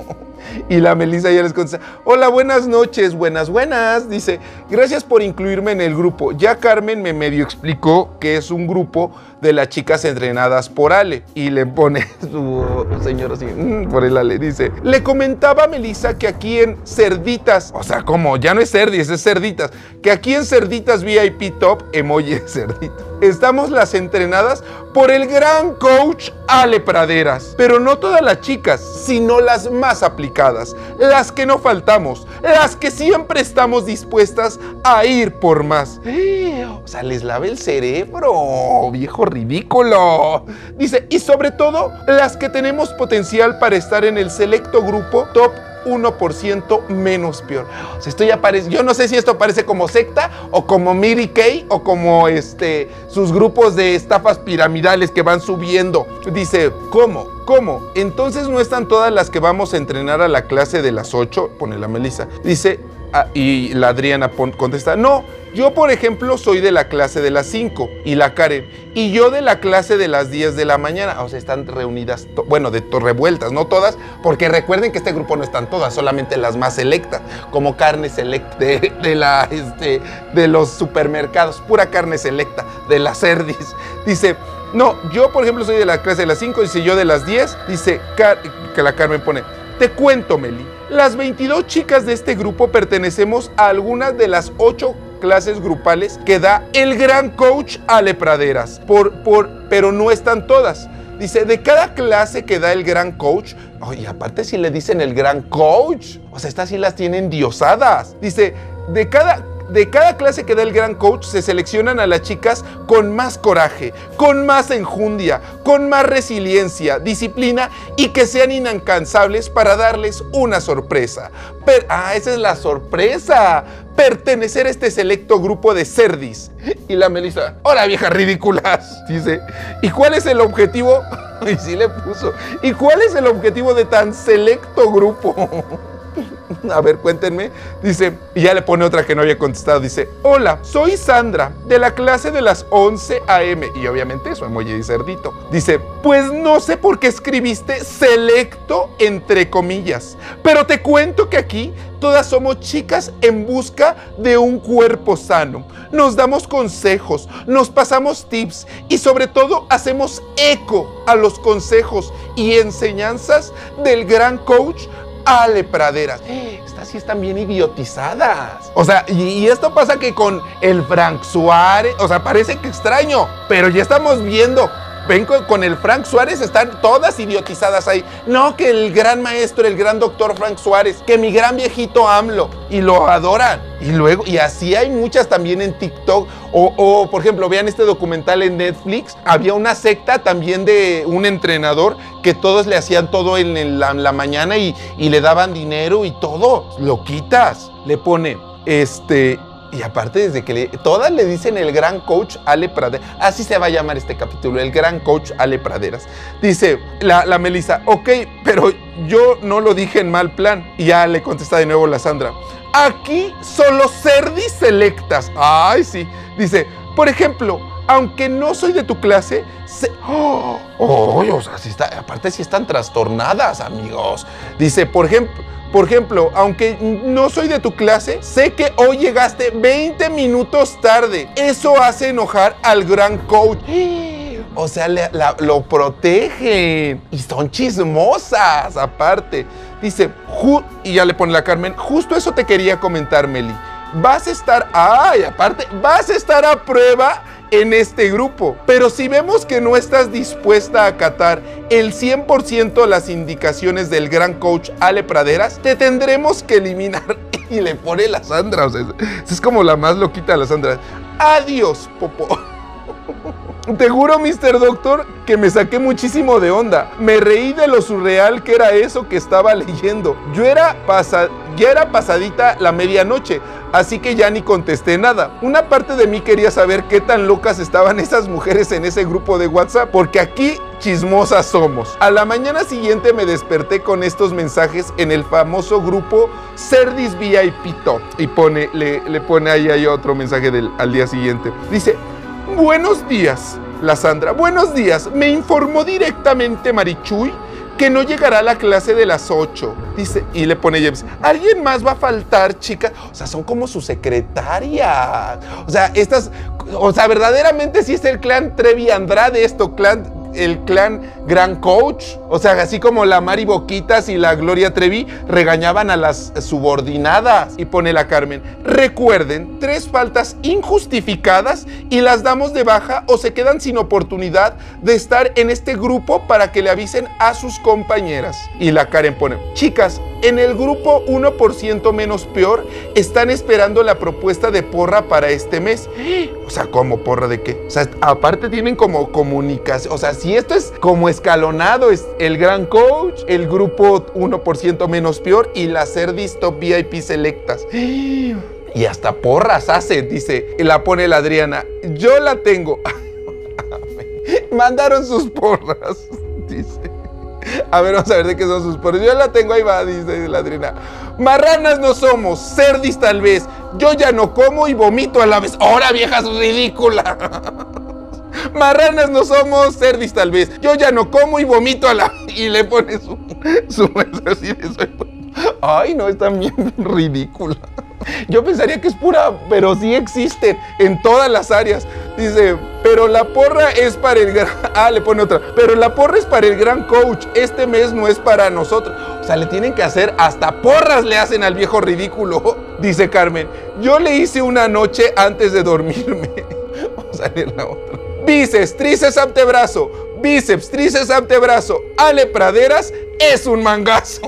Y la Melissa ya les contesta, hola, buenas noches, buenas, buenas. Dice, gracias por incluirme en el grupo. Ya Carmen me medio explicó que es un grupo de las chicas entrenadas por Ale. Y le pone su señor así, mmm, por el Ale, dice, le comentaba a Melissa que aquí en Cerditas, o sea, como ya no es Cerdis, es Cerditas, que aquí en Cerditas V I P Top, emoji de cerdito, estamos las entrenadas por el gran coach Ale Praderas. Pero no todas las chicas, sino las más aplicadas, las que no faltamos, las que siempre estamos dispuestas a ir por más. O sea, les lava el cerebro, viejo ridículo. Dice, y sobre todo, las que tenemos potencial para estar en el selecto grupo top uno por ciento menos peor. O sea, esto ya parece, yo no sé si esto parece como secta o como Mary Kay o como este, sus grupos de estafas piramidales que van subiendo. Dice, ¿cómo? ¿Cómo? Entonces no están todas las que vamos a entrenar a la clase de las ocho, pone la Melissa. Dice, ah, y la Adriana pon, contesta, no, yo por ejemplo soy de la clase de las cinco, y la Karen, y yo de la clase de las diez de la mañana. O sea, están reunidas, bueno, de revueltas, no todas, porque recuerden que este grupo no están todas, solamente las más selectas, como carne selecta de, de, la, este, de los supermercados, pura carne selecta, de las Cerdis. Dice, no, yo por ejemplo soy de la clase de las cinco, dice yo de las diez, dice Car que la Carmen pone, te cuento, Meli, las veintidós chicas de este grupo pertenecemos a algunas de las ocho clases grupales que da el gran coach Ale Praderas, por, por, pero no están todas. Dice, de cada clase que da el gran coach, oye, aparte si le dicen el gran coach, o sea, estas sí las tienen diosadas. Dice, de cada... De cada clase que da el gran coach se seleccionan a las chicas con más coraje, con más enjundia, con más resiliencia, disciplina y que sean incansables para darles una sorpresa. Per ah, esa es la sorpresa. Pertenecer a este selecto grupo de cerdis. Y la Melissa, hola viejas ridículas, dice, ¿y cuál es el objetivo? Y sí le puso, ¿y cuál es el objetivo de tan selecto grupo? A ver, cuéntenme. Dice, y ya le pone otra que no había contestado. Dice, hola, soy Sandra, de la clase de las once a eme. Y obviamente su emoji de cerdito. Dice, pues no sé por qué escribiste selecto entre comillas, pero te cuento que aquí todas somos chicas en busca de un cuerpo sano. Nos damos consejos, nos pasamos tips y sobre todo hacemos eco a los consejos y enseñanzas del gran coach Ale Praderas. Estas sí están bien idiotizadas. O sea, y, y esto pasa que con el Frank Suárez, o sea, parece que extraño, pero ya estamos viendo. Ven, con, con el Frank Suárez están todas idiotizadas ahí. No, que el gran maestro, el gran doctor Frank Suárez, que mi gran viejito AMLO, y lo adoran. Y luego, y así hay muchas también en TikTok. O, o, por ejemplo, vean este documental en Netflix. Había una secta también de un entrenador que todos le hacían todo en, en, la, en la mañana y, y le daban dinero y todo. Lo quitas. Le pone, este... Y aparte, desde que le, todas le dicen el gran coach Ale Praderas. Así se va a llamar este capítulo, el gran coach Ale Praderas. Dice la, la Melissa, ok, pero yo no lo dije en mal plan. Y ya le contesta de nuevo la Sandra. Aquí solo cerdis selectas. Ay, sí. Dice, por ejemplo, aunque no soy de tu clase, se... oh, oh, o sea, sí está, aparte sí están trastornadas, amigos. Dice, por ejemplo... Por ejemplo, aunque no soy de tu clase, sé que hoy llegaste veinte minutos tarde. Eso hace enojar al gran coach. O sea, le, la, lo protegen. Y son chismosas, aparte. Dice, y ya le pone la Carmen, justo eso te quería comentar, Meli. Vas a estar, ay, aparte, vas a estar a prueba en este grupo. Pero si vemos que no estás dispuesta a acatar el cien por ciento las indicaciones del gran coach Ale Praderas, te tendremos que eliminar. Y le pone la Sandra, o sea, es como la más loquita de la Sandra. Adiós, Popo. Te juro, mister Doctor, que me saqué muchísimo de onda. Me reí de lo surreal que era eso que estaba leyendo. Yo era pasa, ya era pasadita la medianoche, así que ya ni contesté nada. Una parte de mí quería saber qué tan locas estaban esas mujeres en ese grupo de WhatsApp, porque aquí chismosas somos. A la mañana siguiente me desperté con estos mensajes en el famoso grupo Cerdis V I P Top. Y pone, le, le pone ahí, ahí otro mensaje del, al día siguiente. Dice, buenos días, la Sandra. Buenos días. Me informó directamente Marichuy que no llegará a la clase de las ocho. Dice, y le pone James, ¿alguien más va a faltar, chica? O sea, son como su secretaria. O sea, estas, o sea, verdaderamente sí es el clan Trevi Andrade, esto, clan, el clan Gran Coach. O sea, así como la Mari Boquitas y la Gloria Trevi regañaban a las subordinadas. Y pone la Carmen, recuerden, tres faltas injustificadas y las damos de baja o se quedan sin oportunidad de estar en este grupo para que le avisen a sus compañeras. Y la Karen pone, chicas, en el grupo uno por ciento menos peor están esperando la propuesta de porra para este mes. O sea, ¿cómo porra de qué? O sea, aparte tienen como comunicación. O sea, si esto es como escalonado, es el gran coach, el grupo uno por ciento menos peor y las Cerdis Top V I P selectas. Y hasta porras hace, dice, y la pone la Adriana. Yo la tengo. Mandaron sus porras, dice. A ver, vamos a ver de qué son sus porras. Yo la tengo, ahí va, dice la Adriana. Marranas no somos, cerdis tal vez. Yo ya no como y vomito a la vez. ¡Ahora, viejas ridícula! Marranas no somos, cerdis tal vez. Yo ya no como y vomito a la... Y le pone su... su así de soy... Ay, no, es también ridícula. Yo pensaría que es pura, pero sí existe en todas las áreas. Dice, pero la porra es para el gran... Ah, le pone otra. Pero la porra es para el gran coach. Este mes no es para nosotros. O sea, le tienen que hacer, hasta porras le hacen al viejo ridículo. Dice Carmen, yo le hice una noche antes de dormirme. Vamos a leer la otra. Bíceps, tríceps, antebrazo. bíceps, tríceps, antebrazo. Ale Praderas es un mangazo.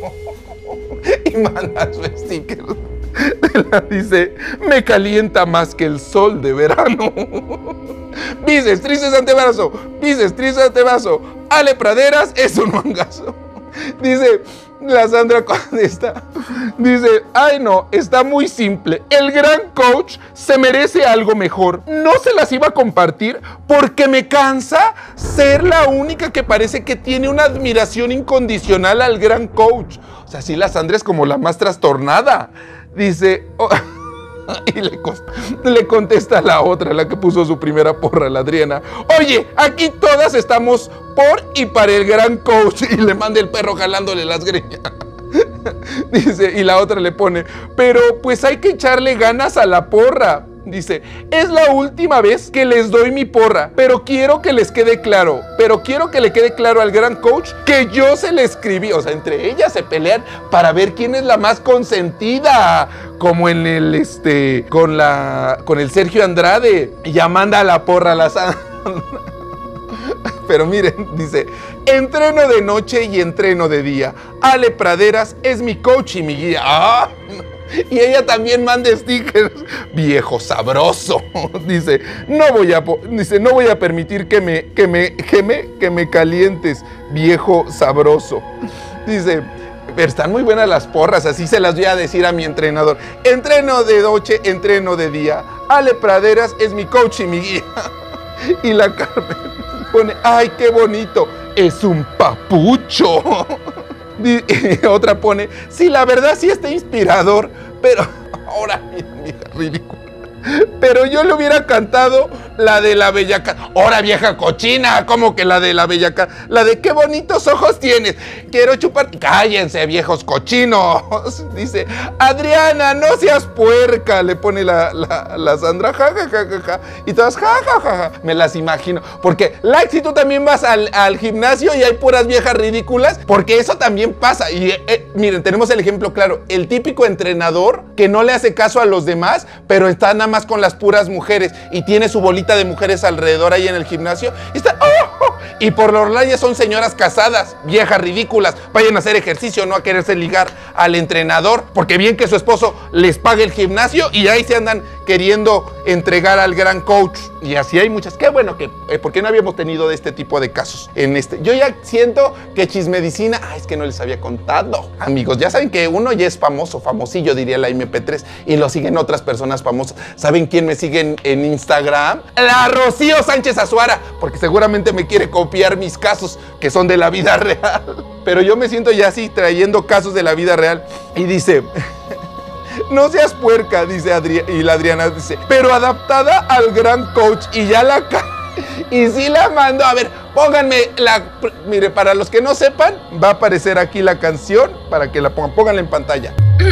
Y manda su sticker. Dice, me calienta más que el sol de verano. Bíceps, tríceps, antebrazo. Bíceps, tríceps, antebrazo. Ale Praderas es un mangazo. Dice la Sandra contesta. Dice, ay no, está muy simple. El gran coach se merece algo mejor. No se las iba a compartir porque me cansa ser la única que parece que tiene una admiración incondicional al gran coach. O sea, sí, la Sandra es como la más trastornada. Dice, oh, y le, le contesta la otra, la que puso su primera porra, la Adriana. Oye, aquí todas estamos por y para el gran coach. Y le manda el perro jalándole las greñas. Dice, y la otra le pone, pero pues hay que echarle ganas a la porra. Dice, es la última vez que les doy mi porra, pero quiero que les quede claro, pero quiero que le quede claro al gran coach que yo se le escribí. O sea, entre ellas se pelean para ver quién es la más consentida, como en el, este, con la, con el Sergio Andrade. Ya manda a la porra a la Sandra. Pero miren, dice, entreno de noche y entreno de día. Ale Praderas es mi coach y mi guía. ¡Ah! Y ella también manda stickers. Viejo sabroso. Dice, no voy a, dice, no voy a permitir que me, que me, que me, que me calientes, viejo sabroso. Dice, pero están muy buenas las porras, así se las voy a decir a mi entrenador. Entreno de noche, entreno de día. Ale Praderas es mi coach y mi guía. Y la Carmen pone, ay, qué bonito, es un papucho. Y otra pone, sí, la verdad sí está inspirador, pero ahora, mira, mira, ridículo. Pero yo le hubiera cantado la de la bellaca. Ahora, vieja cochina, ¿cómo que la de la bellaca? La de qué bonitos ojos tienes. Quiero chupar. Cállense, viejos cochinos. Dice, Adriana, no seas puerca. Le pone la, la, la Sandra, ja, ja, ja, ja, ja. Y todas, ja, ja, ja, ja. Me las imagino. Porque, like, si tú también vas al, al gimnasio y hay puras viejas ridículas, porque eso también pasa. Y eh, miren, tenemos el ejemplo claro. El típico entrenador que no le hace caso a los demás, pero está nada más con las puras mujeres y tiene su bolita de mujeres alrededor ahí en el gimnasio y está, oh, oh, y por lo regular ya son señoras casadas, viejas ridículas, vayan a hacer ejercicio, no a quererse ligar al entrenador, porque bien que su esposo les pague el gimnasio y ahí se andan queriendo entregar al gran coach. Y así hay muchas. Qué bueno que, eh, porque no habíamos tenido de este tipo de casos en este. Yo ya siento que Chismedicina, ah, es que no les había contado. Amigos, ya saben que uno ya es famoso, famosillo, diría la eme pe tres, y lo siguen otras personas famosas. ¿Saben quién me sigue en, en Instagram? La Rocío Sánchez Azuara, porque seguramente me quiere copiar mis casos, que son de la vida real. Pero yo me siento ya así, trayendo casos de la vida real. Y dice... No seas puerca, dice Adriana, y la Adriana dice, pero adaptada al gran coach, y ya la ca y sí la mando. A ver, pónganme la, mire, para los que no sepan, va a aparecer aquí la canción, para que la pongan, pónganla en pantalla.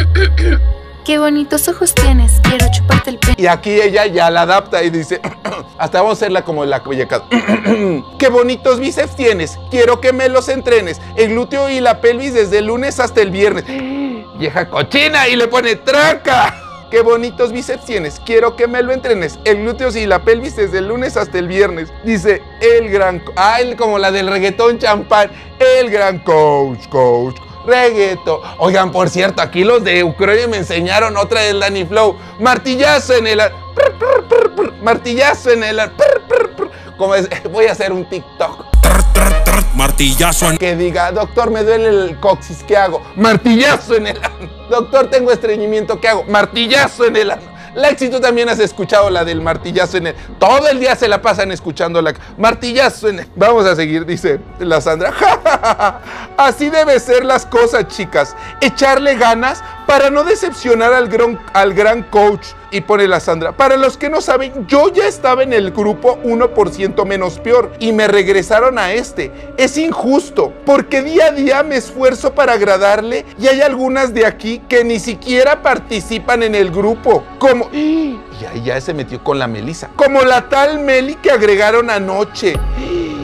Qué bonitos ojos tienes, quiero chuparte el pelo. Y aquí ella ya la adapta y dice, hasta vamos a hacerla como la bellaca. Qué bonitos bíceps tienes, quiero que me los entrenes, el glúteo y la pelvis desde el lunes hasta el viernes. Vieja cochina, y le pone traca. Qué bonitos bíceps tienes, quiero que me lo entrenes, el glúteo y la pelvis desde el lunes hasta el viernes. Dice, el gran, ah, como la del reggaetón champán, el gran coach, coach. Reggaetón. Oigan, por cierto, aquí los de Ucrania me enseñaron otra del Danny Flow. Martillazo en el... Prr, prr, prr, prr, martillazo en el... Prr, prr, prr. Como es, voy a hacer un TikTok. Trr, trr, trr, martillazo en... Que diga, doctor, me duele el coxis, ¿qué hago? Martillazo en el... Doctor, tengo estreñimiento, ¿qué hago? Martillazo en el... Lexi, tú también has escuchado la del martillazo en el... Todo el día se la pasan escuchando la... Martillazo en el... Vamos a seguir, dice la Sandra. ¡Ja, ja, ja, ja! Así debe ser las cosas, chicas. Echarle ganas para no decepcionar al gran, al gran coach. Y pone la Sandra, para los que no saben, yo ya estaba en el grupo uno por ciento menos peor y me regresaron a este. Es injusto, porque día a día me esfuerzo para agradarle y hay algunas de aquí que ni siquiera participan en el grupo. Como... Y ahí ya se metió con la Melissa. Como la tal Meli que agregaron anoche. O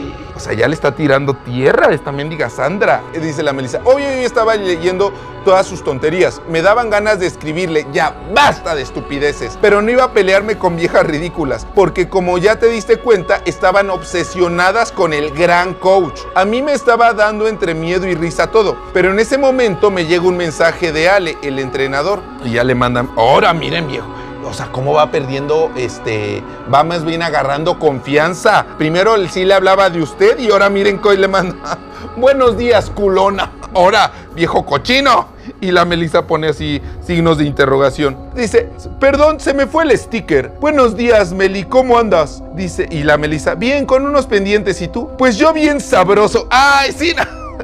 sea, ya le está tirando tierra a esta mendiga Sandra. Dice la Melissa, obvio yo estaba leyendo todas sus tonterías. Me daban ganas de escribirle, ya basta de estupideces. Pero no iba a pelearme con viejas ridículas, porque como ya te diste cuenta, estaban obsesionadas con el gran coach. A mí me estaba dando entre miedo y risa todo. Pero en ese momento me llega un mensaje de Ale, el entrenador. Y ya le mandan, ahora miren viejo. O sea, cómo va perdiendo, este, va más bien agarrando confianza. Primero él sí le hablaba de usted y ahora miren que hoy le manda, buenos días, culona. Ahora, viejo cochino. Y la Melissa pone así signos de interrogación. Dice, perdón, se me fue el sticker. Buenos días, Meli, ¿cómo andas? Dice, y la Melissa, bien, con unos pendientes, ¿y tú? Pues yo bien sabroso. ¡Ay, sí!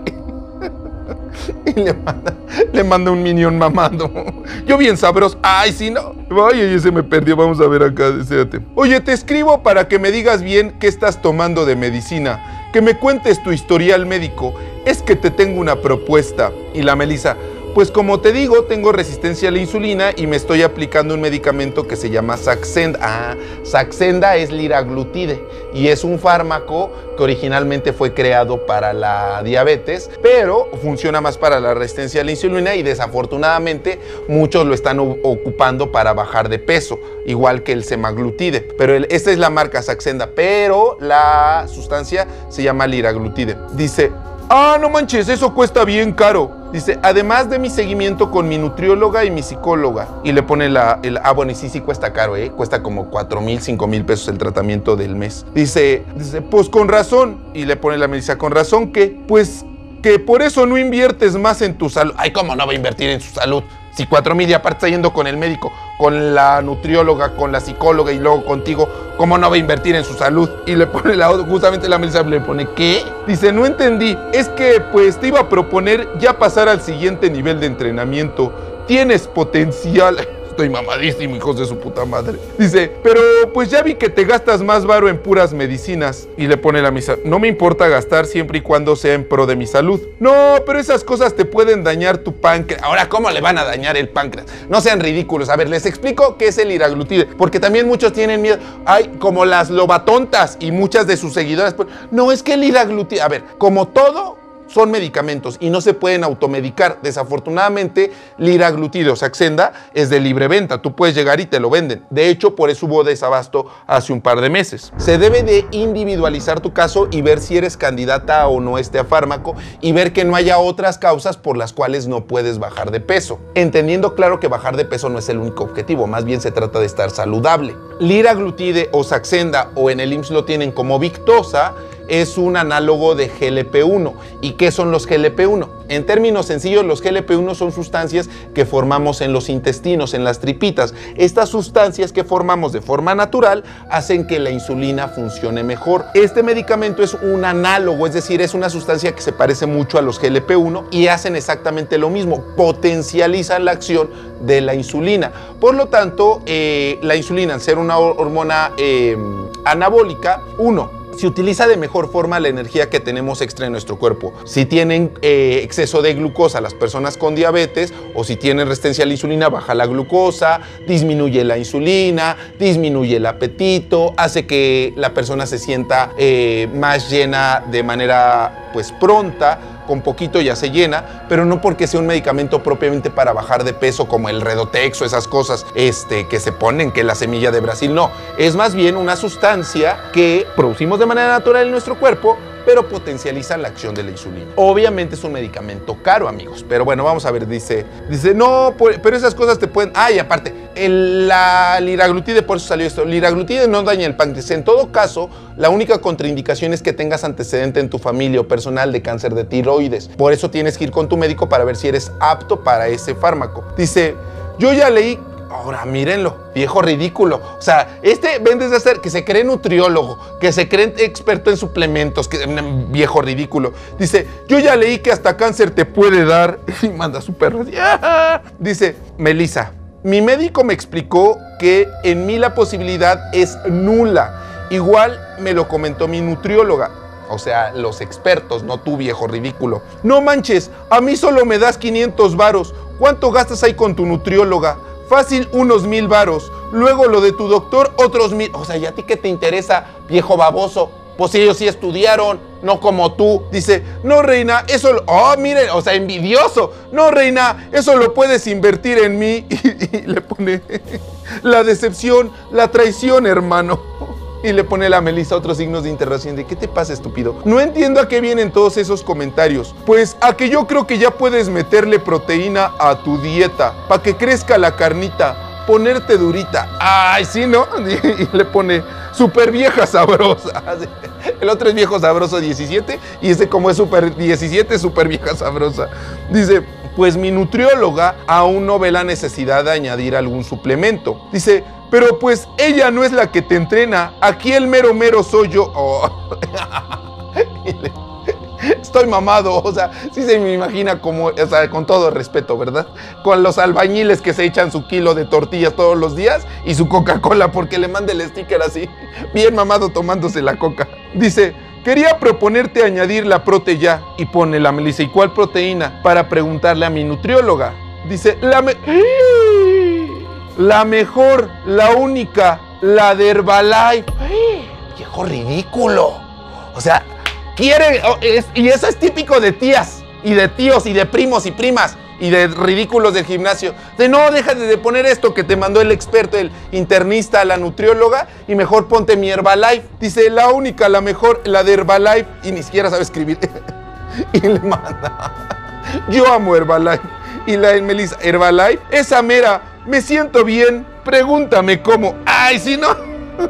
Y le manda, le manda un minion mamando. Yo bien sabroso. Ay, sí, no. Ay, ay, se me perdió. Vamos a ver acá. Desérate. Oye, te escribo para que me digas bien qué estás tomando de medicina. Que me cuentes tu historial médico. Es que te tengo una propuesta. Y la Melissa, pues como te digo, tengo resistencia a la insulina y me estoy aplicando un medicamento que se llama Saxenda. Ah, Saxenda es liraglutide y es un fármaco que originalmente fue creado para la diabetes, pero funciona más para la resistencia a la insulina y desafortunadamente muchos lo están ocupando para bajar de peso, igual que el semaglutide. Pero el, esta es la marca Saxenda, pero la sustancia se llama liraglutide. Dice, ah, no manches, eso cuesta bien caro. Dice, además de mi seguimiento con mi nutrióloga y mi psicóloga. Y le pone la, el, ah, bueno, y sí, sí cuesta caro, ¿eh? Cuesta como cuatro mil, cinco mil pesos el tratamiento del mes. Dice, dice, pues con razón. Y le pone la Melissa, ¿con razón qué? Pues que por eso no inviertes más en tu salud. Ay, ¿cómo no va a invertir en su salud? Si cuatro mil y aparte está yendo con el médico, con la nutrióloga, con la psicóloga y luego contigo, ¿cómo no va a invertir en su salud? Y le pone la otra, justamente la Melissa le pone, ¿qué? Dice, no entendí, es que pues te iba a proponer ya pasar al siguiente nivel de entrenamiento. Tienes potencial. Estoy mamadísimo, hijos de su puta madre. Dice, pero pues ya vi que te gastas más varo en puras medicinas. Y le pone la Melissa, no me importa gastar siempre y cuando sea en pro de mi salud. No, pero esas cosas te pueden dañar tu páncreas. Ahora, ¿cómo le van a dañar el páncreas? No sean ridículos. A ver, les explico qué es el liraglutide, porque también muchos tienen miedo. Ay, como las lobatontas y muchas de sus seguidoras. Pues, no, es que el liraglutide, a ver, como todo, son medicamentos y no se pueden automedicar. Desafortunadamente, liraglutide o Saxenda es de libre venta. Tú puedes llegar y te lo venden. De hecho, por eso hubo desabasto hace un par de meses. Se debe de individualizar tu caso y ver si eres candidata o no a este fármaco y ver que no haya otras causas por las cuales no puedes bajar de peso. Entendiendo claro que bajar de peso no es el único objetivo, más bien se trata de estar saludable. Liraglutide o Saxenda, o en el I M S S lo tienen como Victoza, es un análogo de G L P uno. ¿Y qué son los G L P uno? En términos sencillos, los G L P uno son sustancias que formamos en los intestinos, en las tripitas. Estas sustancias que formamos de forma natural hacen que la insulina funcione mejor. Este medicamento es un análogo, es decir, es una sustancia que se parece mucho a los G L P uno y hacen exactamente lo mismo, potencializan la acción de la insulina. Por lo tanto, eh, la insulina, al ser una hormona eh, anabólica, uno, se utiliza de mejor forma la energía que tenemos extra en nuestro cuerpo. Si tienen eh, exceso de glucosa las personas con diabetes o si tienen resistencia a la insulina, baja la glucosa, disminuye la insulina, disminuye el apetito, hace que la persona se sienta eh, más llena de manera pues pronta. Con poquito ya se llena, pero no porque sea un medicamento propiamente para bajar de peso como el Redotex o esas cosas este, que se ponen, que la semilla de Brasil, no. Es más bien una sustancia que producimos de manera natural en nuestro cuerpo, pero potencializa la acción de la insulina. Obviamente es un medicamento caro, amigos, pero bueno, vamos a ver, dice, dice, no, pero esas cosas te pueden, ah, y aparte, el, la liraglutide, por eso salió esto, liraglutide no daña el páncreas. En todo caso, la única contraindicación es que tengas antecedente en tu familia o personal de cáncer de tiroides. Por eso tienes que ir con tu médico para ver si eres apto para ese fármaco. Dice, yo ya leí. Ahora, mírenlo, viejo ridículo. O sea, este ven desde hacer que se cree nutriólogo, que se cree experto en suplementos, que viejo ridículo. Dice, yo ya leí que hasta cáncer te puede dar. Y manda su perro así. ¡Ah! Dice, Melissa, mi médico me explicó que en mí la posibilidad es nula. Igual me lo comentó mi nutrióloga. O sea, los expertos, no tú, viejo ridículo. No manches, a mí solo me das quinientos varos. ¿Cuánto gastas ahí con tu nutrióloga? Fácil, unos mil varos. Luego lo de tu doctor, otros mil. O sea, ¿y a ti qué te interesa, viejo baboso? Pues ellos sí estudiaron, no como tú. Dice, no, reina, eso... Lo... Oh, miren, o sea, envidioso. No, reina, eso lo puedes invertir en mí. Y, y le pone la decepción, la traición, hermano. Y le pone la Melissa otros signos de interrogación de ¿qué te pasa, estúpido? No entiendo a qué vienen todos esos comentarios. Pues a que yo creo que ya puedes meterle proteína a tu dieta para que crezca la carnita, ponerte durita. Ay, sí, ¿no? Y le pone súper vieja sabrosa. El otro es viejo sabroso diecisiete y ese como es súper diecisiete, súper vieja sabrosa. Dice, pues mi nutrióloga aún no ve la necesidad de añadir algún suplemento. Dice, pero pues ella no es la que te entrena, aquí el mero mero soy yo. Oh. Estoy mamado, o sea, sí se me imagina como, o sea, con todo respeto, ¿verdad? Con los albañiles que se echan su kilo de tortillas todos los días y su Coca-Cola porque le manda el sticker así, bien mamado tomándose la coca. Dice, quería proponerte añadir la prote ya. Y pone la Melissa, ¿y cuál proteína? Para preguntarle a mi nutrióloga. Dice, la me... La mejor, la única, la de Herbalife. ¡Ay, viejo ridículo! O sea, quiere... Es, y eso es típico de tías, y de tíos, y de primos y primas, y de ridículos del gimnasio. De no, déjate de poner esto que te mandó el experto, el internista, la nutrióloga, y mejor ponte mi Herbalife. Dice, la única, la mejor, la de Herbalife, y ni siquiera sabe escribir. Y le manda. Yo amo Herbalife. Y la de Melissa, Herbalife, esa mera... Me siento bien, pregúntame cómo. ¡Ay, si no!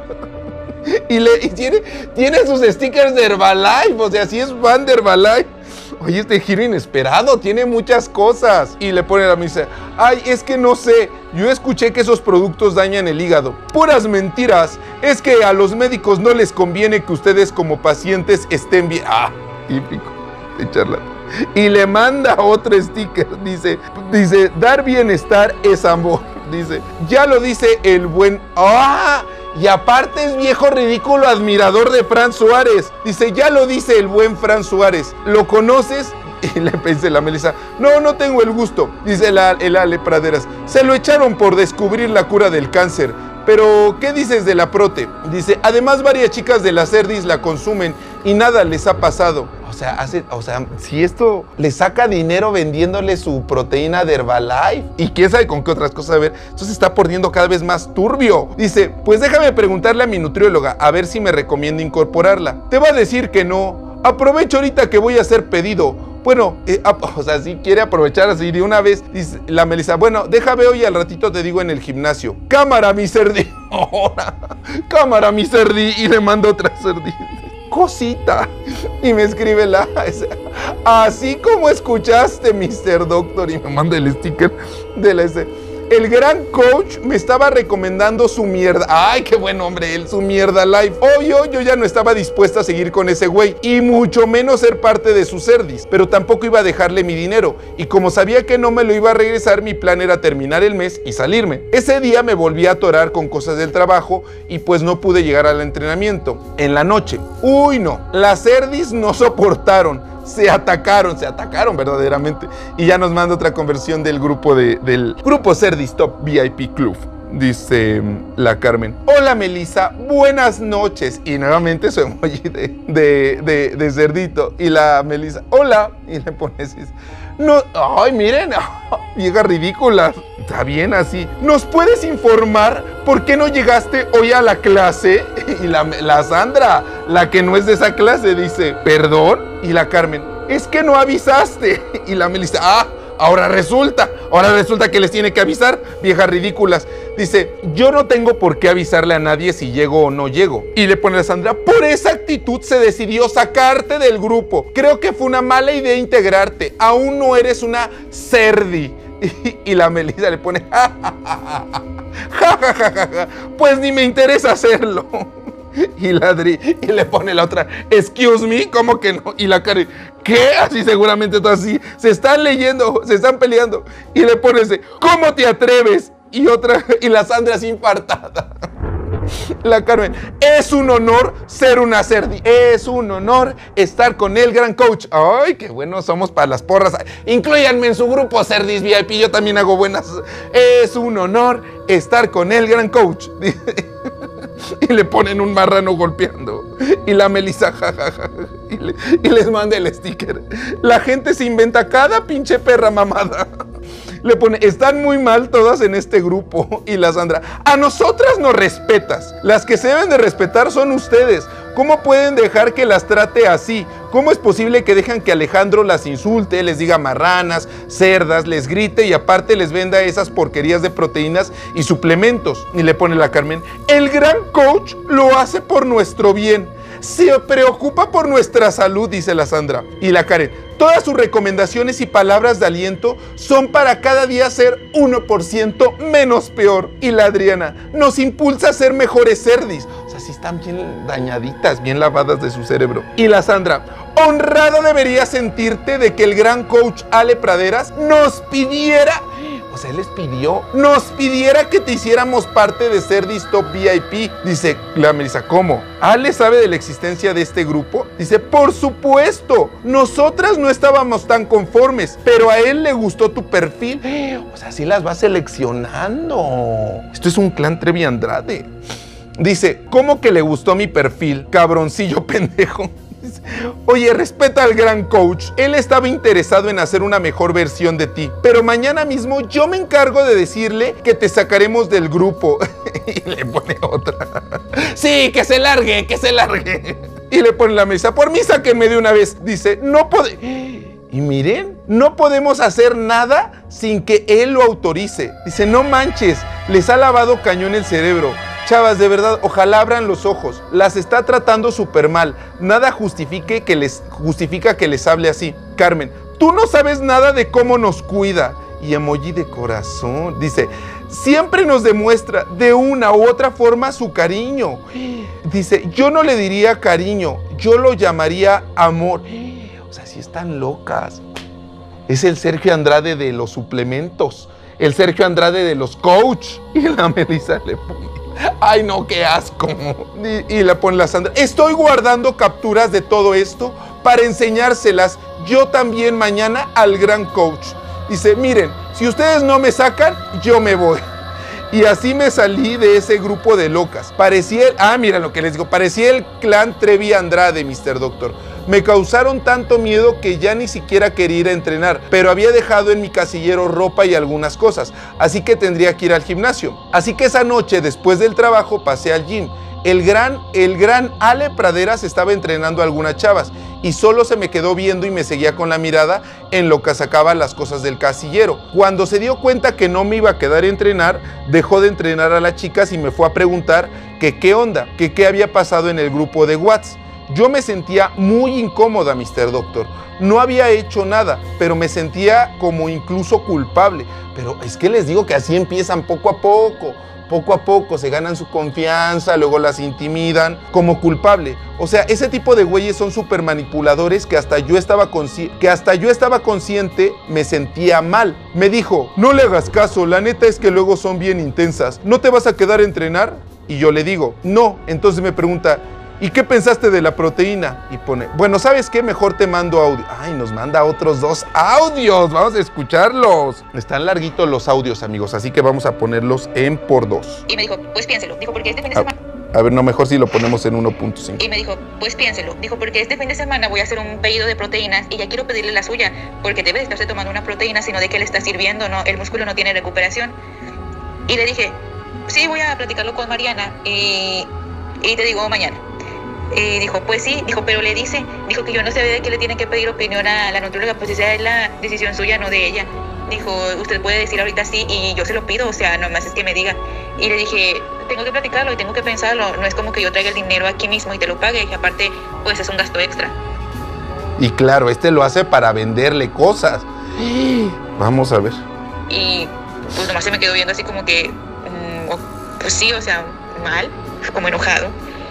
Y, le, y tiene, tiene sus stickers de Herbalife, o sea, si es fan de Herbalife. Oye, este giro inesperado, tiene muchas cosas. Y le pone la misa, ay, es que no sé, yo escuché que esos productos dañan el hígado. Puras mentiras, es que a los médicos no les conviene que ustedes como pacientes estén bien. Ah, típico de charlatán. Y le manda otro sticker, dice, dice, dar bienestar es amor, dice, ya lo dice el buen, ¡ah! Y aparte es viejo ridículo admirador de Fran Suárez, dice, ya lo dice el buen Fran Suárez, ¿lo conoces? Y le pensé la Melissa, no, no tengo el gusto, dice la, el Ale Praderas, se lo echaron por descubrir la cura del cáncer. Pero, ¿qué dices de la prote? Dice, además varias chicas de la Cerdis la consumen y nada les ha pasado. O sea, hace, o sea, si esto le saca dinero vendiéndole su proteína de Herbalife y quién sabe con qué otras cosas, a ver, esto se está poniendo cada vez más turbio. Dice, pues déjame preguntarle a mi nutrióloga a ver si me recomienda incorporarla. Te va a decir que no. Aprovecho ahorita que voy a hacer pedido. Bueno, eh, o sea, si quiere aprovechar así de una vez, dice la Melissa, bueno, déjame hoy y al ratito te digo en el gimnasio. Cámara, mi cerdi. Cámara, mi cerdi. Y le mando otra cerdi. Cosita. Y me escribe la... Así como escuchaste, mister Doctor. Y me manda el sticker de la... El gran coach me estaba recomendando su mierda. Ay, qué buen hombre él, su mierda live. Obvio, yo ya no estaba dispuesta a seguir con ese güey y mucho menos ser parte de sus cerdis, pero tampoco iba a dejarle mi dinero. Y como sabía que no me lo iba a regresar, mi plan era terminar el mes y salirme. Ese día me volví a atorar con cosas del trabajo y pues no pude llegar al entrenamiento. En la noche, uy no, las cerdis no soportaron. Se atacaron, se atacaron verdaderamente. Y ya nos manda otra conversión del grupo de, del grupo Cerdis Top V I P Club. Dice la Carmen, hola Melissa, buenas noches. Y nuevamente su emoji de, de, de, de cerdito. Y la Melissa, hola. Y le pones, no, ay miren, vieja ridícula. Está bien así. ¿Nos puedes informar por qué no llegaste hoy a la clase? Y la, la Sandra, la que no es de esa clase, dice, ¿perdón? Y la Carmen, es que no avisaste. Y la Melissa, ah, ahora resulta, ahora resulta que les tiene que avisar, viejas ridículas. Dice, yo no tengo por qué avisarle a nadie si llego o no llego. Y le pone a Sandra, por esa actitud se decidió sacarte del grupo. Creo que fue una mala idea integrarte. Aún no eres una cerdi. Y, y la Melissa le pone, ja, ja, ja, ja, ja, ja, ja, ja, pues ni me interesa hacerlo. Y la Adri, y le pone la otra, excuse me, ¿cómo que no? Y la Karen, ¿qué? Así seguramente todo así, se están leyendo, se están peleando. Y le pone ese, ¿cómo te atreves? Y otra, y la Sandra así infartada. La Carmen, es un honor ser una cerdi, es un honor estar con el gran coach. Ay, qué buenos somos para las porras. Inclúyanme en su grupo Cerdis V I P, yo también hago buenas. Es un honor estar con el gran coach. Y le ponen un marrano golpeando. Y la Melissa, jajaja, y, le, y les manda el sticker. La gente se inventa cada pinche perra mamada. Le pone, están muy mal todas en este grupo. Y la Sandra, a nosotras nos respetas. Las que se deben de respetar son ustedes. ¿Cómo pueden dejar que las trate así? ¿Cómo es posible que dejan que Alejandro las insulte, les diga marranas, cerdas, les grite y aparte les venda esas porquerías de proteínas y suplementos? Y le pone la Carmen, el gran coach lo hace por nuestro bien. Se preocupa por nuestra salud, dice la Sandra. Y la Karen, todas sus recomendaciones y palabras de aliento son para cada día ser uno por ciento menos peor. Y la Adriana, nos impulsa a ser mejores cerdis. O sea, sí están bien dañaditas, bien lavadas de su cerebro. Y la Sandra, honrado deberías sentirte de que el gran coach Ale Praderas nos pidiera... O sea, él les pidió, nos pidiera que te hiciéramos parte de Cerdis Top V I P. Dice la Melissa, ¿cómo? ¿Ale sabe de la existencia de este grupo? Dice, por supuesto, nosotras no estábamos tan conformes, pero a él le gustó tu perfil. O sea, sí las va seleccionando. Esto es un clan Trevi Andrade. Dice, ¿cómo que le gustó mi perfil? Cabroncillo pendejo. Oye, respeta al gran coach. Él estaba interesado en hacer una mejor versión de ti. Pero mañana mismo yo me encargo de decirle que te sacaremos del grupo. Y le pone otra. Sí, que se largue, que se largue. Y le pone la mesa. Por mí sáquenme de una vez. Dice, no puede... Y miren, no podemos hacer nada sin que él lo autorice. Dice, no manches, les ha lavado cañón el cerebro. Chavas, de verdad, ojalá abran los ojos. Las está tratando súper mal. Nada justifique que les, justifica que les hable así. Carmen, tú no sabes nada de cómo nos cuida. Y emoji de corazón. Dice, siempre nos demuestra de una u otra forma su cariño. Dice, yo no le diría cariño, yo lo llamaría amor. O sea, sí están locas. Es el Sergio Andrade de los suplementos. El Sergio Andrade de los coach. Y la Melissa le pone, ay no, qué asco. Y, y le pone la Sandra, estoy guardando capturas de todo esto para enseñárselas yo también mañana al gran coach. Dice, miren, si ustedes no me sacan, yo me voy. Y así me salí de ese grupo de locas. Parecía, el, ah, mira lo que les digo, parecía el clan Trevi Andrade, mister Doctor. Me causaron tanto miedo que ya ni siquiera quería ir a entrenar, pero había dejado en mi casillero ropa y algunas cosas, así que tendría que ir al gimnasio. Así que esa noche, después del trabajo, pasé al gym. El gran, el gran Ale Praderas estaba entrenando a algunas chavas y solo se me quedó viendo y me seguía con la mirada en lo que sacaba las cosas del casillero. Cuando se dio cuenta que no me iba a quedar a entrenar, dejó de entrenar a las chicas y me fue a preguntar que qué onda, que qué había pasado en el grupo de WhatsApp. Yo me sentía muy incómoda, mister Doctor. No había hecho nada, pero me sentía como incluso culpable. Pero es que les digo que así empiezan poco a poco. Poco a poco se ganan su confianza, luego las intimidan como culpable. O sea, ese tipo de güeyes son súper manipuladores que hasta yo estaba consci- que hasta yo estaba consciente me sentía mal. Me dijo, no le hagas caso, la neta es que luego son bien intensas. ¿No te vas a quedar a entrenar? Y yo le digo, no. Entonces me pregunta, ¿y qué pensaste de la proteína? Y pone, bueno, ¿sabes qué? Mejor te mando audio. Ay, nos manda otros dos audios. Vamos a escucharlos. Están larguitos los audios, amigos, así que vamos a ponerlos en por dos. Y me dijo, pues piénselo. Dijo, porque este fin de A, semana... a ver, no, mejor si lo ponemos en uno punto cinco. Y me dijo, pues piénselo. Dijo, porque este fin de semana voy a hacer un pedido de proteínas y ya quiero pedirle la suya, porque debe de estarse tomando una proteína, sino de que le está sirviendo, ¿no? El músculo no tiene recuperación. Y le dije, sí, voy a platicarlo con Mariana y, y te digo mañana. Y dijo, pues sí, dijo, pero le dice, dijo que yo no sé de qué le tiene que pedir opinión a la nutrióloga, pues esa es la decisión suya, no de ella. Dijo, usted puede decir ahorita sí y yo se lo pido, o sea, nomás es que me diga. Y le dije, tengo que platicarlo y tengo que pensarlo, no es como que yo traiga el dinero aquí mismo y te lo pague, y aparte, pues es un gasto extra. Y claro, este lo hace para venderle cosas. Vamos a ver. Y pues nomás se me quedó viendo así como que, mmm, pues sí, o sea, mal, como enojado.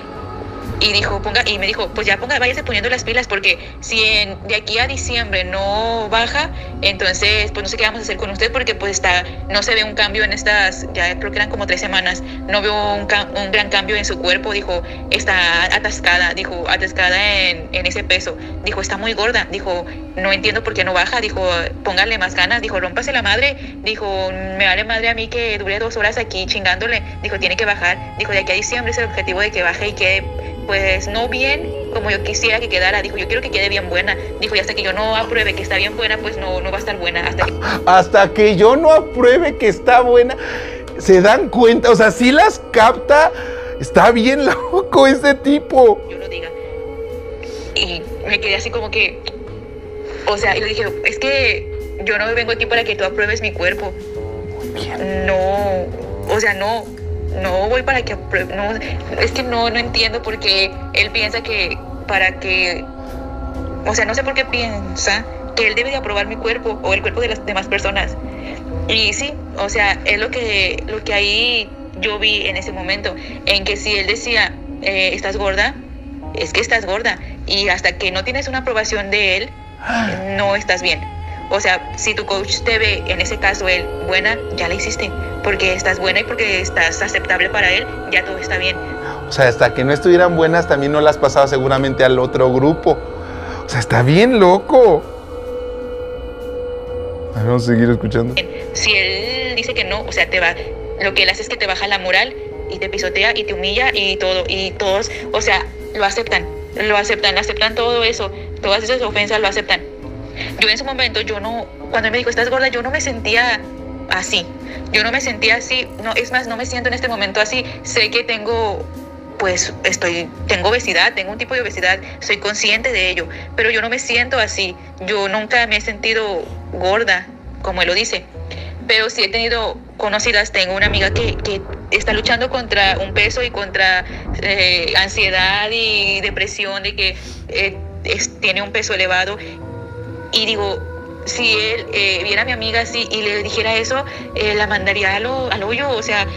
Y dijo, ponga, y me dijo, pues ya ponga, váyase poniendo las pilas, porque si en, de aquí a diciembre no baja, entonces pues no sé qué vamos a hacer con usted, porque pues está, no se ve un cambio en estas, ya creo que eran como tres semanas, no veo un, un gran cambio en su cuerpo. Dijo, está atascada, dijo, atascada en, en ese peso, dijo, está muy gorda, dijo, no entiendo por qué no baja, dijo, póngale más ganas, dijo, rómpase la madre, dijo, me vale madre a mí que dure dos horas aquí chingándole, dijo, tiene que bajar, dijo, de aquí a diciembre es el objetivo de que baje y quede pues no bien como yo quisiera que quedara. Dijo, yo quiero que quede bien buena. Dijo, y hasta que yo no apruebe que está bien buena, pues no, no va a estar buena. Hasta que, hasta que yo no apruebe que está buena, se dan cuenta, o sea, sí las capta. Está bien loco ese tipo. yo lo diga. Y me quedé así como que, o sea, y le dije, es que yo no vengo aquí para que tú apruebes mi cuerpo. No, o sea, no, no voy para que apruebe, no, es que no, no entiendo por qué él piensa que para que, o sea, no sé por qué piensa que él debe de aprobar mi cuerpo o el cuerpo de las demás personas. Y sí, o sea, es lo que, lo que ahí yo vi en ese momento, en que si él decía, eh, estás gorda, es que estás gorda, y hasta que no tienes una aprobación de él, no estás bien. O sea, si tu coach te ve, en ese caso él, buena, ya la hiciste, porque estás buena y porque estás aceptable para él, ya todo está bien. O sea, hasta que no estuvieran buenas también no las pasaba seguramente al otro grupo. O sea, está bien loco. A ver, vamos a seguir escuchando. Si él dice que no, o sea, te va, lo que él hace es que te baja la moral y te pisotea y te humilla y todo, y todos, o sea, lo aceptan, lo aceptan, aceptan todo eso, todas esas ofensas lo aceptan. Yo en ese momento, yo no, cuando él me dijo, estás gorda, yo no me sentía así, yo no me sentía así, no, es más, no me siento en este momento así. Sé que tengo, pues, estoy, tengo obesidad, tengo un tipo de obesidad, soy consciente de ello, pero yo no me siento así, yo nunca me he sentido gorda, como él lo dice, pero sí he tenido conocidas, tengo una amiga que, que está luchando contra un peso y contra eh, ansiedad y depresión de que eh, es, tiene un peso elevado. Y digo, si él eh, viera a mi amiga así y le dijera eso, eh, la mandaría al, al hoyo, o sea,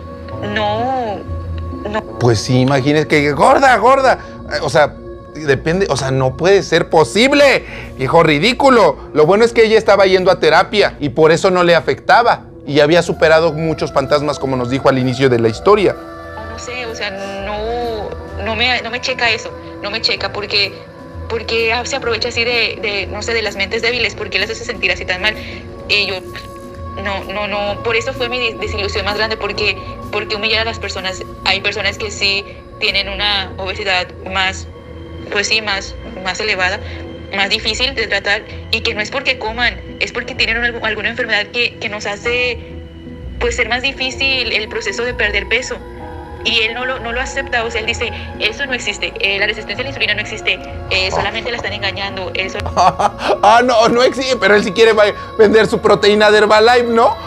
no, no. Pues sí, imagínese que gorda, gorda. O sea, depende, o sea, no puede ser posible, viejo ridículo. Lo bueno es que ella estaba yendo a terapia y por eso no le afectaba. Y había superado muchos fantasmas, como nos dijo al inicio de la historia. No sé, o sea, no, no, me, no me checa eso, no me checa porque... porque se aprovecha así de, de, no sé, de las mentes débiles, porque las hace sentir así tan mal. Y yo, no, no, no, por eso fue mi desilusión más grande, porque, porque humillar a las personas. Hay personas que sí tienen una obesidad más, pues sí, más, más elevada, más difícil de tratar, y que no es porque coman, es porque tienen una, alguna enfermedad que, que nos hace, pues, ser más difícil el proceso de perder peso. Y él no lo, no lo acepta, o sea, él dice, eso no existe, eh, la resistencia a la insulina no existe, eh, solamente la están engañando, eso... Ah, no, no existe, pero él sí quiere vender su proteína de Herbalife, ¿no?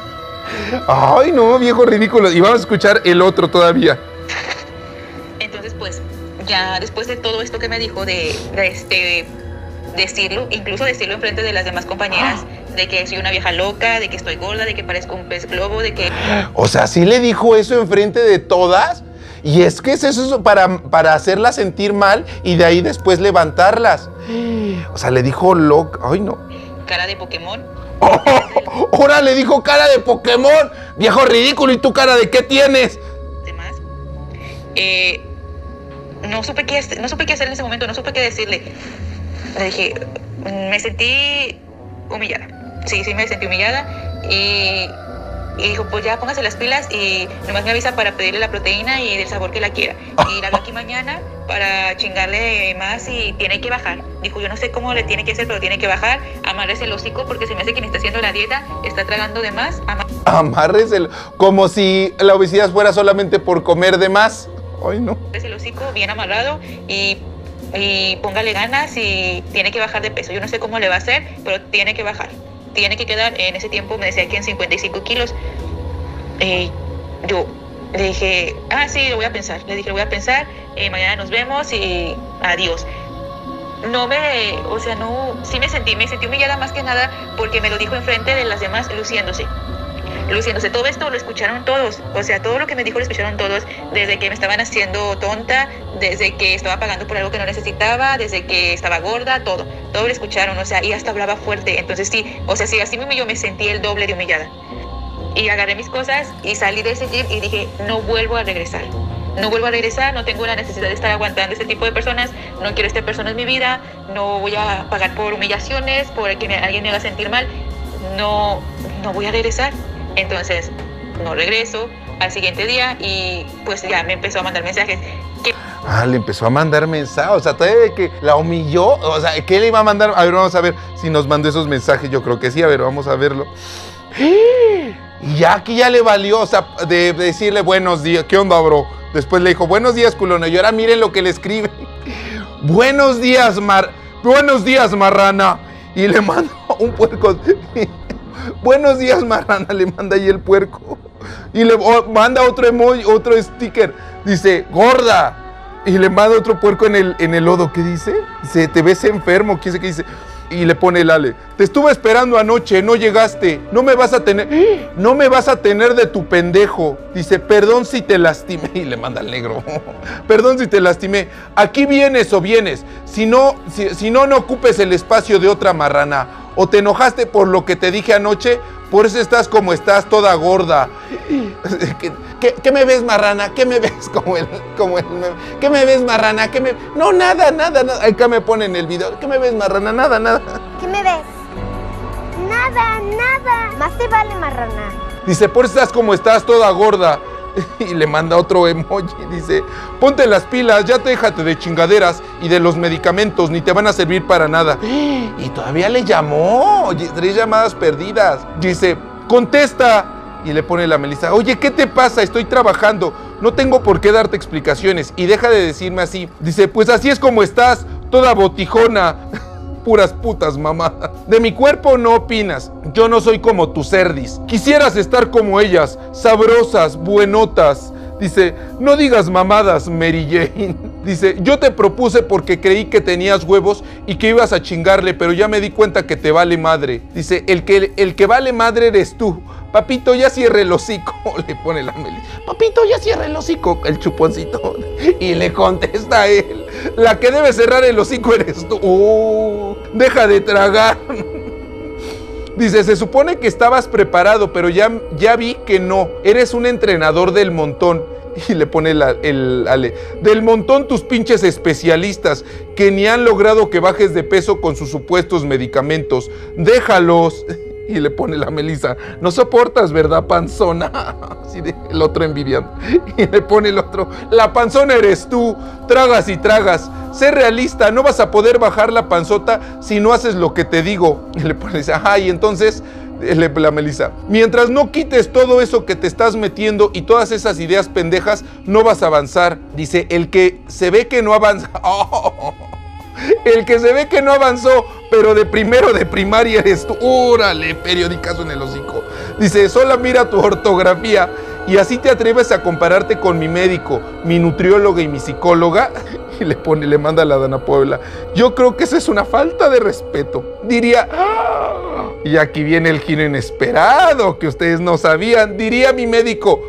Ay, no, viejo ridículo. Y vamos a escuchar el otro todavía. Entonces, pues, ya después de todo esto que me dijo, de, de este, decirlo, incluso decirlo enfrente de las demás compañeras, de que soy una vieja loca, de que estoy gorda, de que parezco un pez globo, de que... O sea, ¿sí le dijo eso enfrente de todas? Y es que es eso para, para hacerlas sentir mal y de ahí después levantarlas. O sea, le dijo loca... Ay, no. Cara de Pokémon. Oh, ahora le dijo cara de Pokémon. Viejo ridículo, ¿y tú cara de qué tienes? Demás. Eh, no supe qué, no supe qué hacer en ese momento, no supe qué decirle. Le dije, me sentí humillada. Sí, sí me sentí humillada y, y dijo, pues ya póngase las pilas y nomás me avisa para pedirle la proteína y del sabor que la quiera. Y la veo aquí mañana para chingarle más y tiene que bajar. Dijo, yo no sé cómo le tiene que hacer, pero tiene que bajar. Amarres el hocico porque se me hace que ni está haciendo la dieta, está tragando de más. Amar Amarres el... Como si la obesidad fuera solamente por comer de más. Ay, no. el hocico bien amarrado y... y póngale ganas y tiene que bajar de peso. Yo no sé cómo le va a hacer, pero tiene que bajar. Tiene que quedar, en ese tiempo me decía que en cincuenta y cinco kilos. Eh, yo le dije, ah, sí, lo voy a pensar. Le dije, lo voy a pensar, eh, mañana nos vemos y adiós. No me, o sea, no, sí me sentí, me sentí humillada más que nada porque me lo dijo enfrente de las demás, luciéndose. Luciéndose, todo esto lo escucharon todos, o sea, todo lo que me dijo lo escucharon todos, desde que me estaban haciendo tonta, desde que estaba pagando por algo que no necesitaba, desde que estaba gorda, todo, todo lo escucharon, o sea, y hasta hablaba fuerte, entonces sí, o sea, sí, así mismo yo me sentí el doble de humillada. Y agarré mis cosas y salí de ese gym y dije, no vuelvo a regresar, no vuelvo a regresar, no tengo la necesidad de estar aguantando este tipo de personas, no quiero esta persona en mi vida, no voy a pagar por humillaciones, por que me, alguien me haga sentir mal, no, no voy a regresar. Entonces, no regreso al siguiente día y pues ya me empezó a mandar mensajes. Que... Ah, le empezó a mandar mensajes, o sea, todavía de que la humilló, o sea, ¿qué le iba a mandar? A ver, vamos a ver si nos mandó esos mensajes, yo creo que sí, a ver, vamos a verlo. Y ya aquí ya le valió, o sea, de, de decirle buenos días, ¿qué onda, bro? Después le dijo, buenos días, culona, y ahora miren lo que le escribe. Buenos días, mar, buenos días, marrana. Y le manda un puerco. Buenos días, marrana, le manda ahí el puerco. Y le oh, manda otro emoji, otro sticker. Dice, gorda. Y le manda otro puerco en el, en el lodo. ¿Qué dice? Dice, te ves enfermo. ¿Qué sé qué dice? Y le pone el Ale. Te estuve esperando anoche, no llegaste. No me vas a tener, no me vas a tener de tu pendejo. Dice, perdón si te lastimé. Y le manda al negro. Perdón si te lastimé. Aquí vienes o vienes. Si no, si, si no, no ocupes el espacio de otra marrana. O te enojaste por lo que te dije anoche, por eso estás como estás, toda gorda. ¿Qué, qué, qué me ves, marrana? ¿Qué me ves? Como el, como el meme. ¿Qué me ves, marrana? ¿Qué me... No, nada, nada, nada. Acá me ponen el video. ¿Qué me ves, marrana? Nada, nada. ¿Qué me ves? Nada, nada. Más te vale, marrana. Dice, por eso estás como estás, toda gorda. Y le manda otro emoji, dice, ponte las pilas, ya déjate de chingaderas y de los medicamentos, ni te van a servir para nada. Y todavía le llamó, tres llamadas perdidas. Dice, contesta. Y le pone la Melissa, oye, ¿qué te pasa? Estoy trabajando, no tengo por qué darte explicaciones. Y deja de decirme así. Dice, pues así es como estás, toda botijona. Puras putas, mamá. De mi cuerpo no opinas. Yo no soy como tus cerdis. Quisieras estar como ellas, sabrosas, buenotas. Dice, no digas mamadas, Mary Jane. Dice, yo te propuse porque creí que tenías huevos y que ibas a chingarle, pero ya me di cuenta que te vale madre. Dice, el que, el que vale madre eres tú. Papito, ya cierre el hocico. Le pone la Meli. Papito, ya cierre el hocico. El chuponcito. Y le contesta a él. La que debe cerrar el hocico eres tú. Uh, deja de tragar. Dice, se supone que estabas preparado, pero ya, ya vi que no. Eres un entrenador del montón. Y le pone la, el Ale. Del montón tus pinches especialistas que ni han logrado que bajes de peso con sus supuestos medicamentos. Déjalos. Y le pone la Melissa, no soportas, ¿verdad, panzona? Así de, el otro envidiando. Y le pone el otro, la panzona eres tú, tragas y tragas. Sé realista, no vas a poder bajar la panzota si no haces lo que te digo. Y le pone, ajá, y entonces, la Melissa, mientras no quites todo eso que te estás metiendo y todas esas ideas pendejas, no vas a avanzar. Dice, el que se ve que no avanza... Oh, el que se ve que no avanzó, pero de primero de primaria eres tú. ¡Órale! Periodicazo en el hocico. Dice, solo mira tu ortografía y así te atreves a compararte con mi médico, mi nutrióloga y mi psicóloga. Y le pone, le manda a la Dana Puebla. Yo creo que eso es una falta de respeto. Diría, ¡ah! Y aquí viene el giro inesperado que ustedes no sabían. Diría mi médico,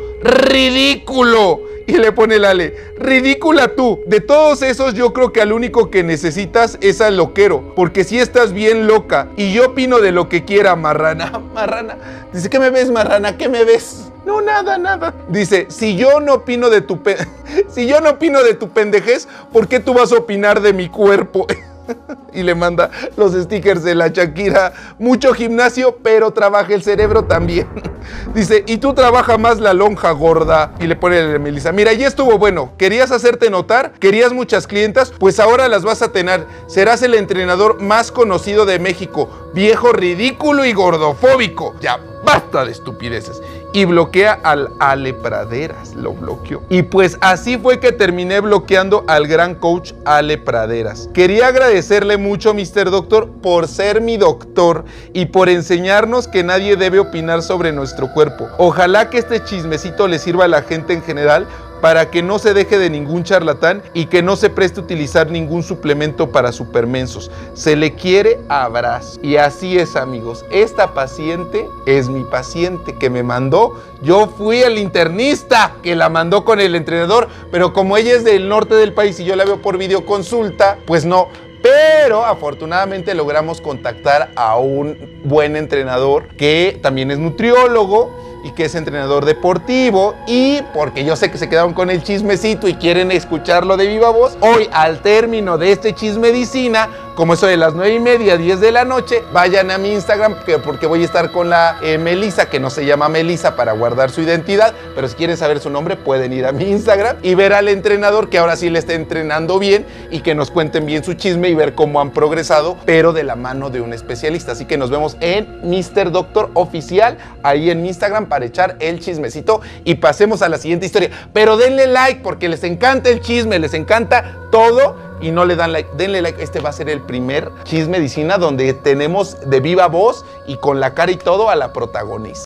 ¡ridículo! Y le pone el Ale, ridícula tú. De todos esos yo creo que al único que necesitas es al loquero, porque si estás bien loca y yo opino de lo que quiera, marrana. Marrana. Dice, ¿qué me ves, marrana? ¿Qué me ves? No, nada, nada. Dice, si yo no opino de tu pe si yo no opino de tu pendejez, ¿por qué tú vas a opinar de mi cuerpo? Y le manda los stickers de la Shakira. Mucho gimnasio, pero trabaja el cerebro también. Dice, y tú trabaja más la lonja, gorda. Y le pone a Melissa, mira, ya estuvo bueno. ¿Querías hacerte notar? ¿Querías muchas clientas? Pues ahora las vas a tener. Serás el entrenador más conocido de México. Viejo ridículo y gordofóbico. Ya, basta de estupideces. Y bloquea al Ale Praderas, lo bloqueó. Y pues así fue que terminé bloqueando al gran coach Ale Praderas. Quería agradecerle mucho, mister Doctor, por ser mi doctor y por enseñarnos que nadie debe opinar sobre nuestro cuerpo. Ojalá que este chismecito le sirva a la gente en general para que no se deje de ningún charlatán y que no se preste a utilizar ningún suplemento para supermensos. Se le quiere abrazo. Y así es, amigos. Esta paciente es mi paciente que me mandó. Yo fui el internista que la mandó con el entrenador, pero como ella es del norte del país y yo la veo por videoconsulta, pues no. Pero afortunadamente logramos contactar a un buen entrenador que también es nutriólogo y que es entrenador deportivo, y porque yo sé que se quedaron con el chismecito y quieren escucharlo de viva voz, hoy al término de este chismedicina como eso de las nueve y media, diez de la noche, vayan a mi Instagram, que, porque voy a estar con la eh, Melissa, que no se llama Melissa para guardar su identidad, pero si quieren saber su nombre, pueden ir a mi Instagram y ver al entrenador que ahora sí le está entrenando bien y que nos cuenten bien su chisme y ver cómo han progresado, pero de la mano de un especialista. Así que nos vemos en mister Doctor Oficial, ahí en mi Instagram, para echar el chismecito y pasemos a la siguiente historia. Pero denle like porque les encanta el chisme, les encanta todo y no le dan like. Denle like, este va a ser el primer Chismedicina donde tenemos de viva voz y con la cara y todo a la protagonista.